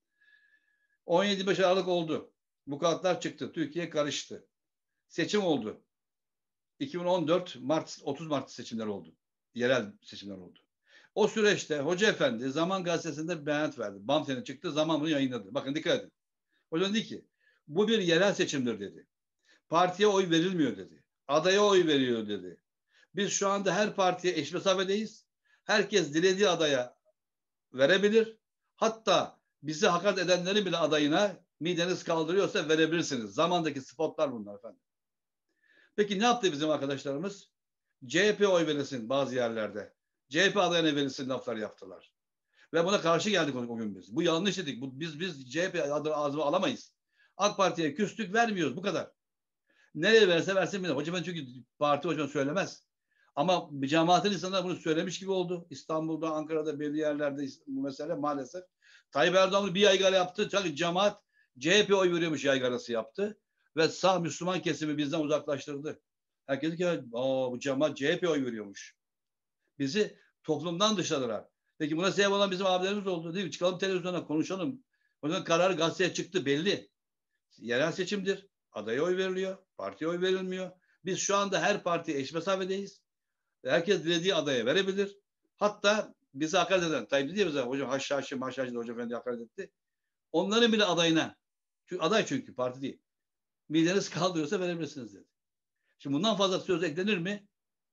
on yedi beş Aralık oldu. Bu kağıtlar çıktı. Türkiye karıştı. Seçim oldu. iki bin on dört Mart otuz Mart seçimler oldu. Yerel seçimler oldu. O süreçte Hoca Efendi Zaman Gazetesi'nde bir beyanat verdi. Bamten'e çıktı. Zaman bunu yayınladı. Bakın dikkat edin. Hoca dedi ki bu bir yerel seçimdir dedi. Partiye oy verilmiyor dedi. Adaya oy veriyor dedi. Biz şu anda her partiye eş mesafedeyiz. Herkes dilediği adaya verebilir. Hatta bizi hakaret edenlerin bile adayına mideniz kaldırıyorsa verebilirsiniz. Zamandaki spotlar bunlar efendim. Peki ne yaptı bizim arkadaşlarımız? C H P oy verilsin bazı yerlerde. C H P adayına verilsin laflar yaptılar. Ve buna karşı geldik o gün biz. Bu yanlış dedik. Bu, biz biz C H P adını ağzıma alamayız. AK Parti'ye küstük vermiyoruz bu kadar. Nereye verse versin bile. Hocam çünkü parti hocam söylemez. Ama cemaatin insanlar bunu söylemiş gibi oldu. İstanbul'da, Ankara'da belli yerlerde bu mesele maalesef. Tayyip Erdoğan bir yaygara yaptı. Çünkü cemaat C H P oy veriyormuş yaygarası yaptı. Ve sağ Müslüman kesimi bizden uzaklaştırdı. Herkes dedi ki Aa, bu cemaat C H P oy veriyormuş. Bizi toplumdan dışladılar. Peki buna sebep olan bizim abilerimiz oldu değil mi? Çıkalım televizyona konuşalım. O zaman karar gazeteye çıktı belli. Yerel seçimdir. Adaya oy veriliyor. Partiye oy verilmiyor. Biz şu anda her partiye eş mesafedeyiz. Herkes dilediği adaya verebilir. Hatta bizi hakaret eden, Tayyip dedi ya bize hocam haşhaşı maşhaşı Hoca Efendi hakaret etti. Onların bile adayına, çünkü aday çünkü parti değil. Mideniz kaldırıyorsa verebilirsiniz dedi. Şimdi bundan fazla söz eklenir mi?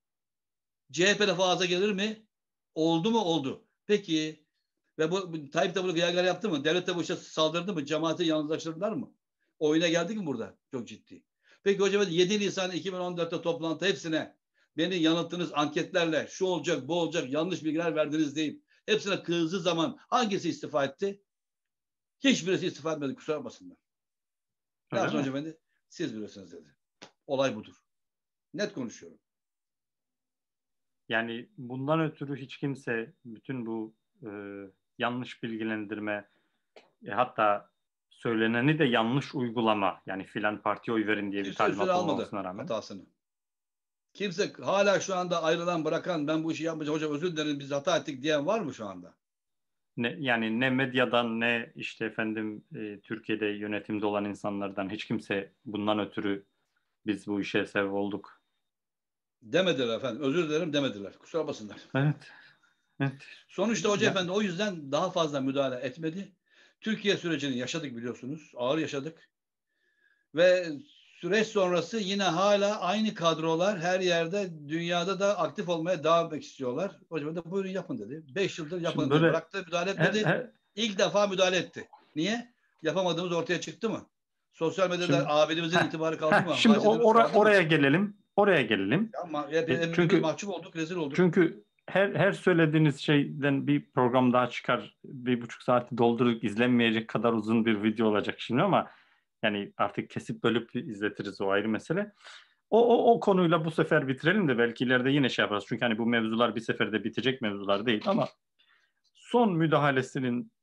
C H P'de fazla gelir mi? Oldu mu? Oldu. Peki ve bu Tayyip de bunu yaygara yaptı mı? Devlet de bu işe saldırdı mı? Cemaati yalnızlaştırdılar mı? Oyuna geldik mi burada? Çok ciddi. Peki hocam yedi Nisan iki bin on dörtte toplantı hepsine beni yanılttığınız anketlerle şu olacak bu olacak yanlış bilgiler verdiniz deyip Hepsine kızdığı zaman hangisi istifa etti? Hiçbirisi istifa etmedi, kusura bakmasınlar. Ne Öyle yapsın mi? Hoca Efendi? Siz bilirsiniz dedi. Olay budur. Net konuşuyorum. Yani bundan ötürü hiç kimse bütün bu e, yanlış bilgilendirme, e, hatta söyleneni de yanlış uygulama, yani filan partiye oy verin diye bir Kimse üstüne talimat almadı olmamasına rağmen. hatasını. Kimse hala şu anda ayrılan bırakan ben bu işi yapmayacağım hocam özür dilerim biz hata ettik diyen var mı şu anda? Ne, yani ne medyadan ne işte efendim e, Türkiye'de yönetimde olan insanlardan hiç kimse bundan ötürü biz bu işe sebep olduk. Demediler efendim. Özür dilerim demediler. Kusura bakmasınlar. Evet. Evet. Sonuçta Hoca Ya, Efendi o yüzden daha fazla müdahale etmedi. Türkiye sürecini yaşadık biliyorsunuz. Ağır yaşadık. Ve süreç sonrası yine hala aynı kadrolar her yerde dünyada da aktif olmaya devam etmek istiyorlar. Hoca Efendi buyurun yapın dedi. Beş yıldır şimdi yapın dedi. böyle Bıraktı müdahale her, etmedi. her, İlk defa müdahale etti. Niye? Yapamadığımız ortaya çıktı mı? Sosyal medyada şimdi abidimizin heh, itibarı kaldı heh, mı? şimdi o, Hacilerimiz ora- kaldı mı? oraya gelelim. Oraya gelelim. Ama hep, E, hepimiz çünkü mahcup olduk, rezil olduk. çünkü her her söylediğiniz şeyden bir program daha çıkar. Bir buçuk saati doldurup izlenmeyecek kadar uzun bir video olacak şimdi ama yani artık kesip bölüp izletiriz, o ayrı mesele. O, o, o konuyla bu sefer bitirelim de belki ileride yine şey yaparız. Çünkü hani bu mevzular bir seferde bitecek mevzular değil ama son müdahalesinin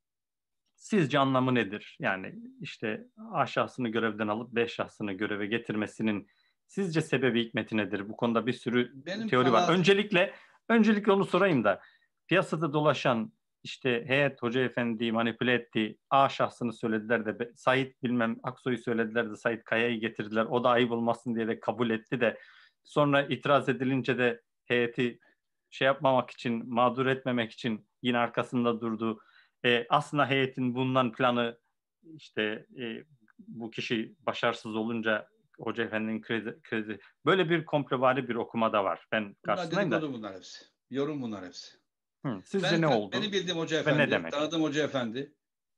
sizce anlamı nedir? Yani işte A şahsını görevden alıp B şahsını göreve getirmesinin sizce sebebi hikmeti nedir? Bu konuda bir sürü Benim teori var. kanaatim Öncelikle öncelikle onu sorayım da piyasada dolaşan işte heyet Hoca Efendi'yi manipüle etti. A şahsını söylediler de be- Sait bilmem Aksoy'u söylediler de Sait Kaya'yı getirdiler. O da ayıp olmasın diye de kabul etti de sonra itiraz edilince de heyeti şey yapmamak için, mağdur etmemek için yine arkasında durdu. E, aslında heyetin bundan planı işte e, bu kişi başarısız olunca Hoca Efendi'nin kredi, kredi böyle bir komplovari bir okuma da var. Ben bunlar karşısındayım da. dedikodu bunlar hepsi. Yorum bunlar hepsi. Hı, sizce Ben ne benim oldu bildiğim Hoca ve ne Efendi, demek? tanıdığım Hoca Efendi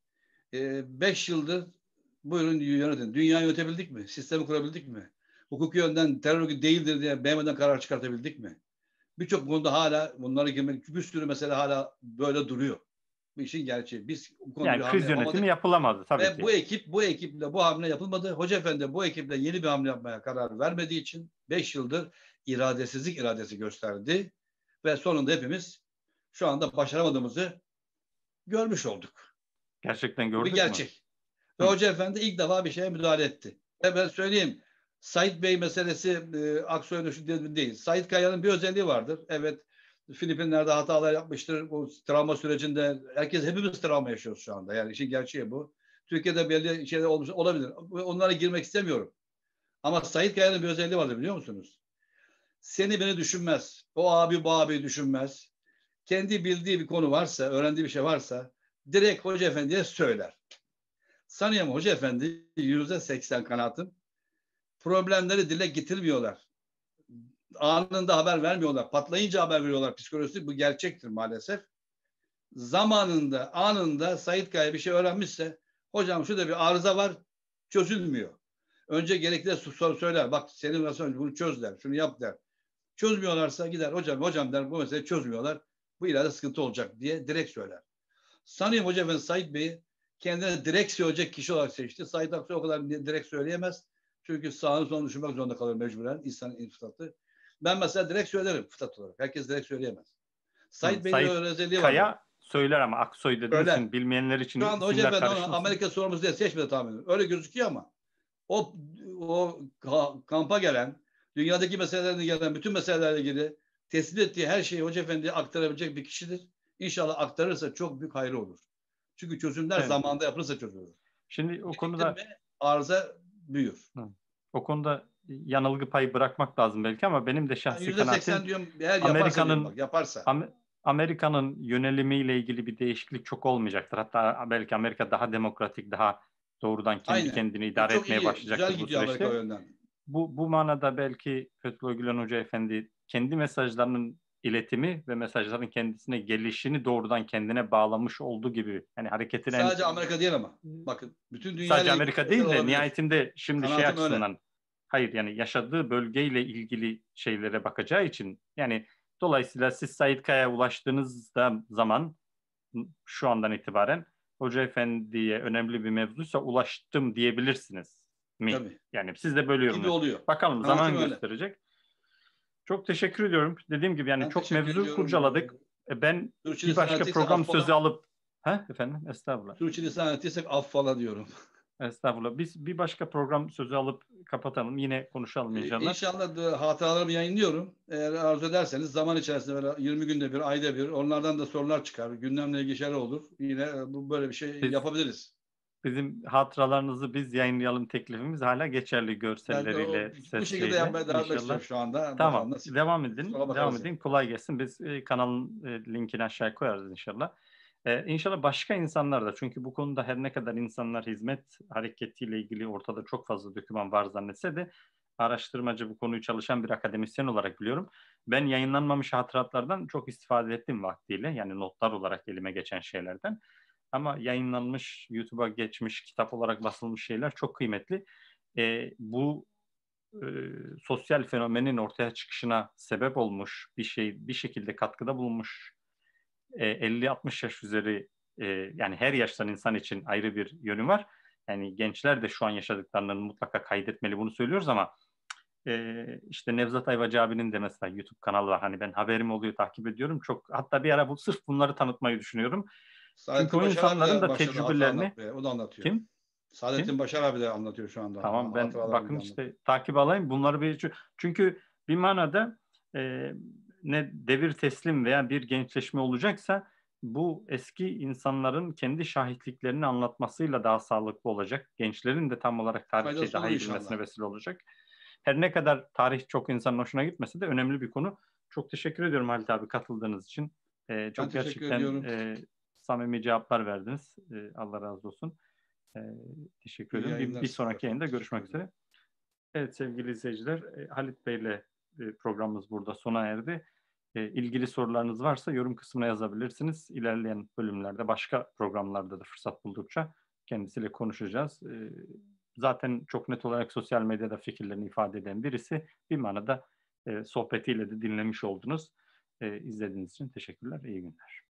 e, beş yıldır buyurun yönetin. Dünyayı yönetebildik mi? Sistemi kurabildik mi? Hukuki yönden terör örgütü değildir diye B M W'den karar çıkartabildik mi? Birçok konuda hala bunları girmek, bir sürü mesele hala böyle duruyor. Bu işin gerçeği. Biz bu konuda bir Yani hamle kriz yönetimi yapamadık. yapılamadı tabii Ve bu ki. ekip, bu ekiple bu hamle yapılmadı. Hoca Efendi bu ekiple yeni bir hamle yapmaya karar vermediği için beş yıldır iradesizlik iradesi gösterdi. Ve sonunda hepimiz şu anda başaramadığımızı görmüş olduk. Gerçekten Bu bir gördük mü? gerçek. Ve Hı. Hoca Efendi ilk defa bir şeye müdahale etti. Ve ben söyleyeyim, Sait Bey meselesi e, Aksoy'un şu değil. Sait Kaya'nın bir özelliği vardır. Evet, Filipinler'de hatalar yapmıştır. Bu travma sürecinde herkes hepimiz travma yaşıyoruz şu anda. Yani işin gerçeği bu. Türkiye'de belli şeyler olmuş olabilir. Onlara girmek istemiyorum. Ama Sait Kaya'nın bir özelliği vardır biliyor musunuz? Seni beni düşünmez. O abi bu abi düşünmez. Kendi bildiği bir konu varsa, öğrendiği bir şey varsa direkt Hoca Efendi'ye söyler. Sanıyorum Hoca Efendi yüzde seksen kanaatim problemleri dile getirmiyorlar. Anında haber vermiyorlar. Patlayınca haber veriyorlar. Psikolojisi bu gerçektir maalesef. Zamanında, anında Sait Kaya bir şey öğrenmişse hocam şurada bir arıza var çözülmüyor. Önce gerekli soru söyler. Bak senin nasıl bunu çöz der. Şunu yap der. Çözmüyorlarsa gider hocam hocam der bu meseleyi çözmüyorlar. Bu ileride sıkıntı olacak diye direkt söyler. Sanıyorum Hoca Efendi Sait Bey'i kendine direkt söyleyecek kişi olarak seçti. Sait Aksoy o kadar direkt söyleyemez. Çünkü sağını solunu düşünmek zorunda kalır mecburen insanın fıtratı. Ben mesela direkt söylerim fıtrat olarak. Herkes direkt söyleyemez. Hı. Sait Bey'in öyle Sait özelliği vardır. Kaya söyler ama Aksoy dediniz Söyler. şimdi bilmeyenler Şu için anda Hoca isimler Efendi onu karışmasın. Amerika sorumlusu diye seçmedi tahmin ediyorum. Öyle gözüküyor ama o, o kampa gelen, dünyadaki meselelerle gelen, bütün meselelerle ilgili tespit ettiği her şeyi Hoca Efendi'ye aktarabilecek bir kişidir. İnşallah aktarırsa çok büyük hayrı olur. Çünkü çözümler Evet. zamanında yapılırsa çözülür. Şimdi o Geciktin konuda mi arıza büyür. hı, o konuda yanılgı payı bırakmak lazım belki ama benim de Yani şahsi yüzde seksen kanaatim diyorum eğer yaparsa diyorum Amerika'nın bak yaparsa. Am- Amerika'nın yönelimiyle ilgili bir değişiklik çok olmayacaktır. Hatta belki Amerika daha demokratik, daha doğrudan kendi Aynen. kendini E, idare çok etmeye iyi. Güzel başlayacaktır bu gidiyor Amerika o süreçte. yönden. Bu, bu manada belki Fethullah Gülen Hoca Efendi kendi mesajlarının iletimi ve mesajların kendisine gelişini doğrudan kendine bağlamış olduğu gibi yani hareketin en Sadece Amerika değil ama. Bakın bütün dünyayla sadece ilgili Amerika mesele değil de olabilir. nihayetinde şimdi şey Kanaatim öyle. açısından hayır yani yaşadığı bölgeyle ilgili şeylere bakacağı için yani Dolayısıyla siz Sait Kaya'ya ulaştığınız da zaman şu andan itibaren Hoca Efendi'ye önemli bir mevzuysa ulaştım diyebilirsiniz mi? Tabii. Yani siz de böyle Gibi yorumluyorsunuz. oluyor. Bakalım Kanaatim zaman öyle. gösterecek. Çok teşekkür ediyorum. Dediğim gibi yani Ben çok teşekkür mevzu ediyorum. kurcaladık. E, Ben bir Sürçülisan başka ettiysek program sözü affola. alıp ha efendim estağfurullah. Sürçülisan ettiysek affola diyorum. Estağfurullah. Biz bir başka program sözü alıp kapatalım. Yine konuşalım Ee, inşallah. İnşallah da hatıralarımı yayınlıyorum. Eğer arzu ederseniz zaman içerisinde böyle yirmi günde bir, ayda bir onlardan da sorular çıkar. Gündemle ilgili şeyler olur. Yine e, bu böyle bir şey Biz yapabiliriz. bizim hatıralarınızı biz yayınlayalım teklifimiz hala geçerli Ben de o, görselleriyle, bu şekilde sesleriyle yapmaya devam etmek inşallah. istiyorum şu anda. Bakalım Tamam. nasip. Devam edin. Sonra Devam bakarız yani. edin. Kolay gelsin. Biz e, kanalın e, linkini aşağıya koyarız inşallah. E, İnşallah başka insanlar da çünkü bu konuda her ne kadar insanlar hizmet hareketiyle ilgili ortada çok fazla doküman var zannetse de araştırmacı bu konuyu çalışan bir akademisyen olarak biliyorum. Ben yayınlanmamış hatıratlardan çok istifade ettim vaktiyle. Yani notlar olarak elime geçen şeylerden. Ama yayınlanmış, YouTube'a geçmiş, kitap olarak basılmış şeyler çok kıymetli. E, bu e, sosyal fenomenin ortaya çıkışına sebep olmuş bir şey, bir şekilde katkıda bulunmuş e, elli altmış yaş üzeri e, yani her yaştan insan için ayrı bir yönü var. Yani gençler de şu an yaşadıklarını mutlaka kaydetmeli bunu söylüyoruz ama e, işte Nevzat Ayvacı abinin de mesela YouTube kanalı var. Hani ben haberim oluyor, takip ediyorum. Çok hatta bir ara bu sırf bunları tanıtmayı düşünüyorum. Çünkü Saadettin o Başar abi insanların de da başladı hatıra tecrübelerini anlatmaya. O da anlatıyor. kim? Saadettin Kim? Başar abi de anlatıyor şu anda. Tamam ben Hatıralarını bakın bile anlatıyor. işte takip alayım bunları bir çünkü bir manada e, ne devir teslim veya bir gençleşme olacaksa bu eski insanların kendi şahitliklerini anlatmasıyla daha sağlıklı olacak. Gençlerin de tam olarak tarihçeyi Faydası daha olur iyi bilmesine inşallah. vesile olacak. Her ne kadar tarih çok insanın hoşuna gitmese de önemli bir konu. Çok teşekkür ediyorum Halit abi katıldığınız için. E, Ben çok teşekkür gerçekten ediyorum. e, samimi cevaplar verdiniz. E, Allah razı olsun. E, teşekkür İyi ederim. Bir, yayınlar bir size sonraki efendim. yayında Teşekkür görüşmek ederim. üzere. Evet sevgili izleyiciler, e, Halit Bey'le e, programımız burada sona erdi. E, İlgili sorularınız varsa yorum kısmına yazabilirsiniz. İlerleyen bölümlerde başka programlarda da fırsat buldukça kendisiyle konuşacağız. E, Zaten çok net olarak sosyal medyada fikirlerini ifade eden birisi. Bir manada e, sohbetiyle de dinlemiş oldunuz. E, İzlediğiniz için teşekkürler, iyi günler.